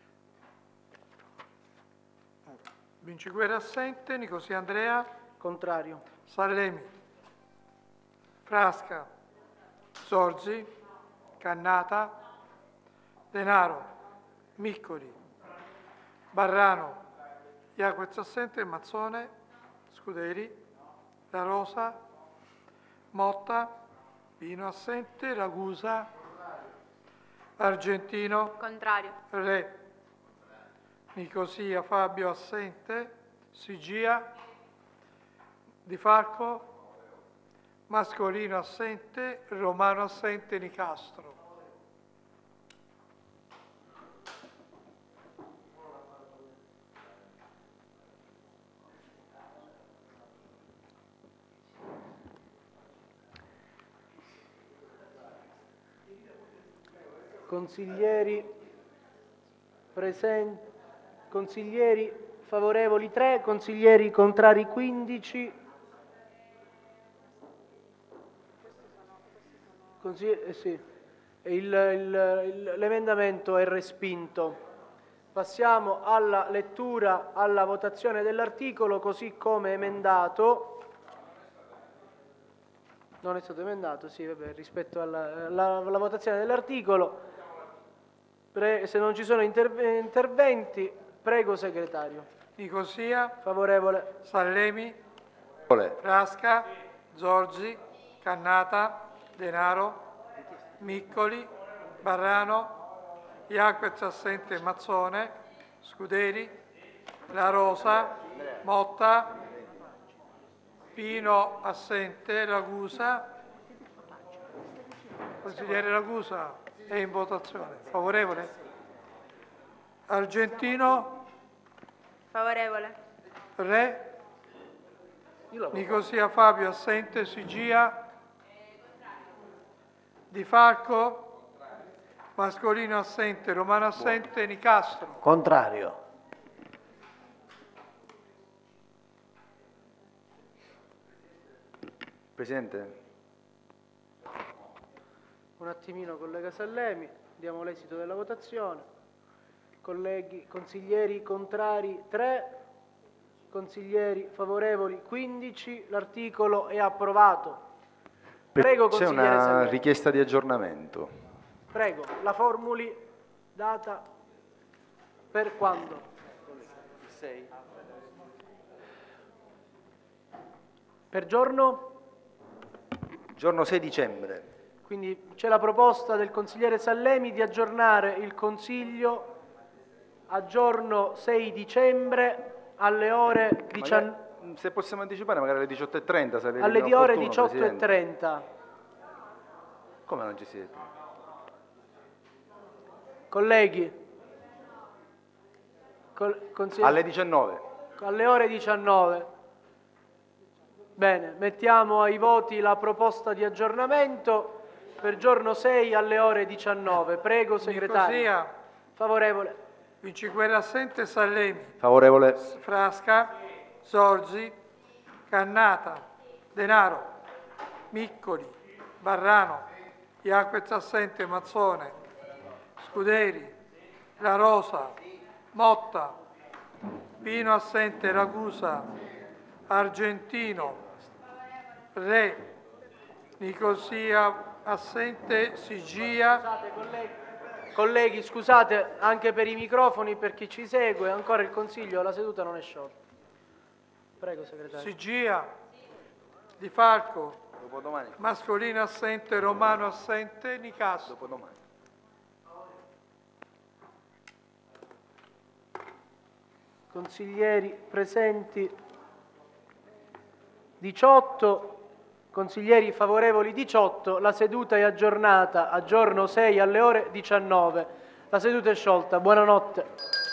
Vinciguerra assente, Nicosia Andrea. Contrario. Sallemi. Frasca. Zorzi. Cannata. Denaro. Miccoli. Barrano. Iaquez assente, Mazzone. Scuderi. La Rosa. Motta. Pino assente, Ragusa. Argentino. Contrario. Re. Nicosia Fabio assente, Sigia. Di Falco. Mascolino assente, Romano assente, Nicastro. Consiglieri presenti, consiglieri favorevoli tre, consiglieri contrari quindici. Consiglieri, eh sì. il, il, l'emendamento è respinto. Passiamo alla lettura, alla votazione dell'articolo così come emendato. Non è stato emendato, sì, vabbè, rispetto alla, alla, alla votazione dell'articolo. Pre, se non ci sono interve, interventi, prego segretario. Nicosia. Favorevole. Sallemi. Favorevole. Frasca. Zorzi. Cannata. Denaro. Miccoli. Barrano. Iaquez assente, Mazzone. Scuderi. La Rosa. Motta. Pino assente, Ragusa. Consigliere Ragusa è in votazione. Favorevole? Argentino? Favorevole. Re? Nicosia Fabio assente, Sigia? Di Falco? Mascolino assente, Romano assente, Nicastro? Contrario. Presidente. Un attimino collega Sallemi, diamo l'esito della votazione. Colleghi, consiglieri contrari tre, consiglieri favorevoli quindici, l'articolo è approvato. Prego, C'è consigliere una Salemi. richiesta di aggiornamento. Prego, la formuli data per quando? sei. Per giorno? Giorno sei dicembre. Quindi c'è la proposta del consigliere Sallemi di aggiornare il Consiglio a giorno sei dicembre alle ore diciannove. Magari, se possiamo anticipare, magari alle diciotto e trenta sarebbe Alle meno ore opportuno, diciotto e Presidente. trenta. Come non ci siete? Colleghi, col- consigli- Alle diciannove. alle ore diciannove. Bene, mettiamo ai voti la proposta di aggiornamento per giorno sei alle ore diciannove. Prego, segretario. Nicosia, Favorevole. Vinciquerra assente Sallemi, Favorevole. Frasca, Zorzi, Cannata, Denaro, Miccoli, Barrano, Iaquez assente Mazzone, Scuderi, La Rosa, Motta, Pino assente Ragusa, Argentino, Re, Nicosia assente Sigia. Scusate, colleghi. Colleghi, scusate, anche per i microfoni, per chi ci segue, ancora il Consiglio, la seduta non è sciolta. Prego, segretario. Sigia, Di Falco, Dopodomani. Mascolino assente, Romano assente, Nicasso. Dopodomani. Consiglieri presenti diciotto, consiglieri favorevoli diciotto, la seduta è aggiornata a giorno sei alle ore diciannove. La seduta è sciolta. Buonanotte.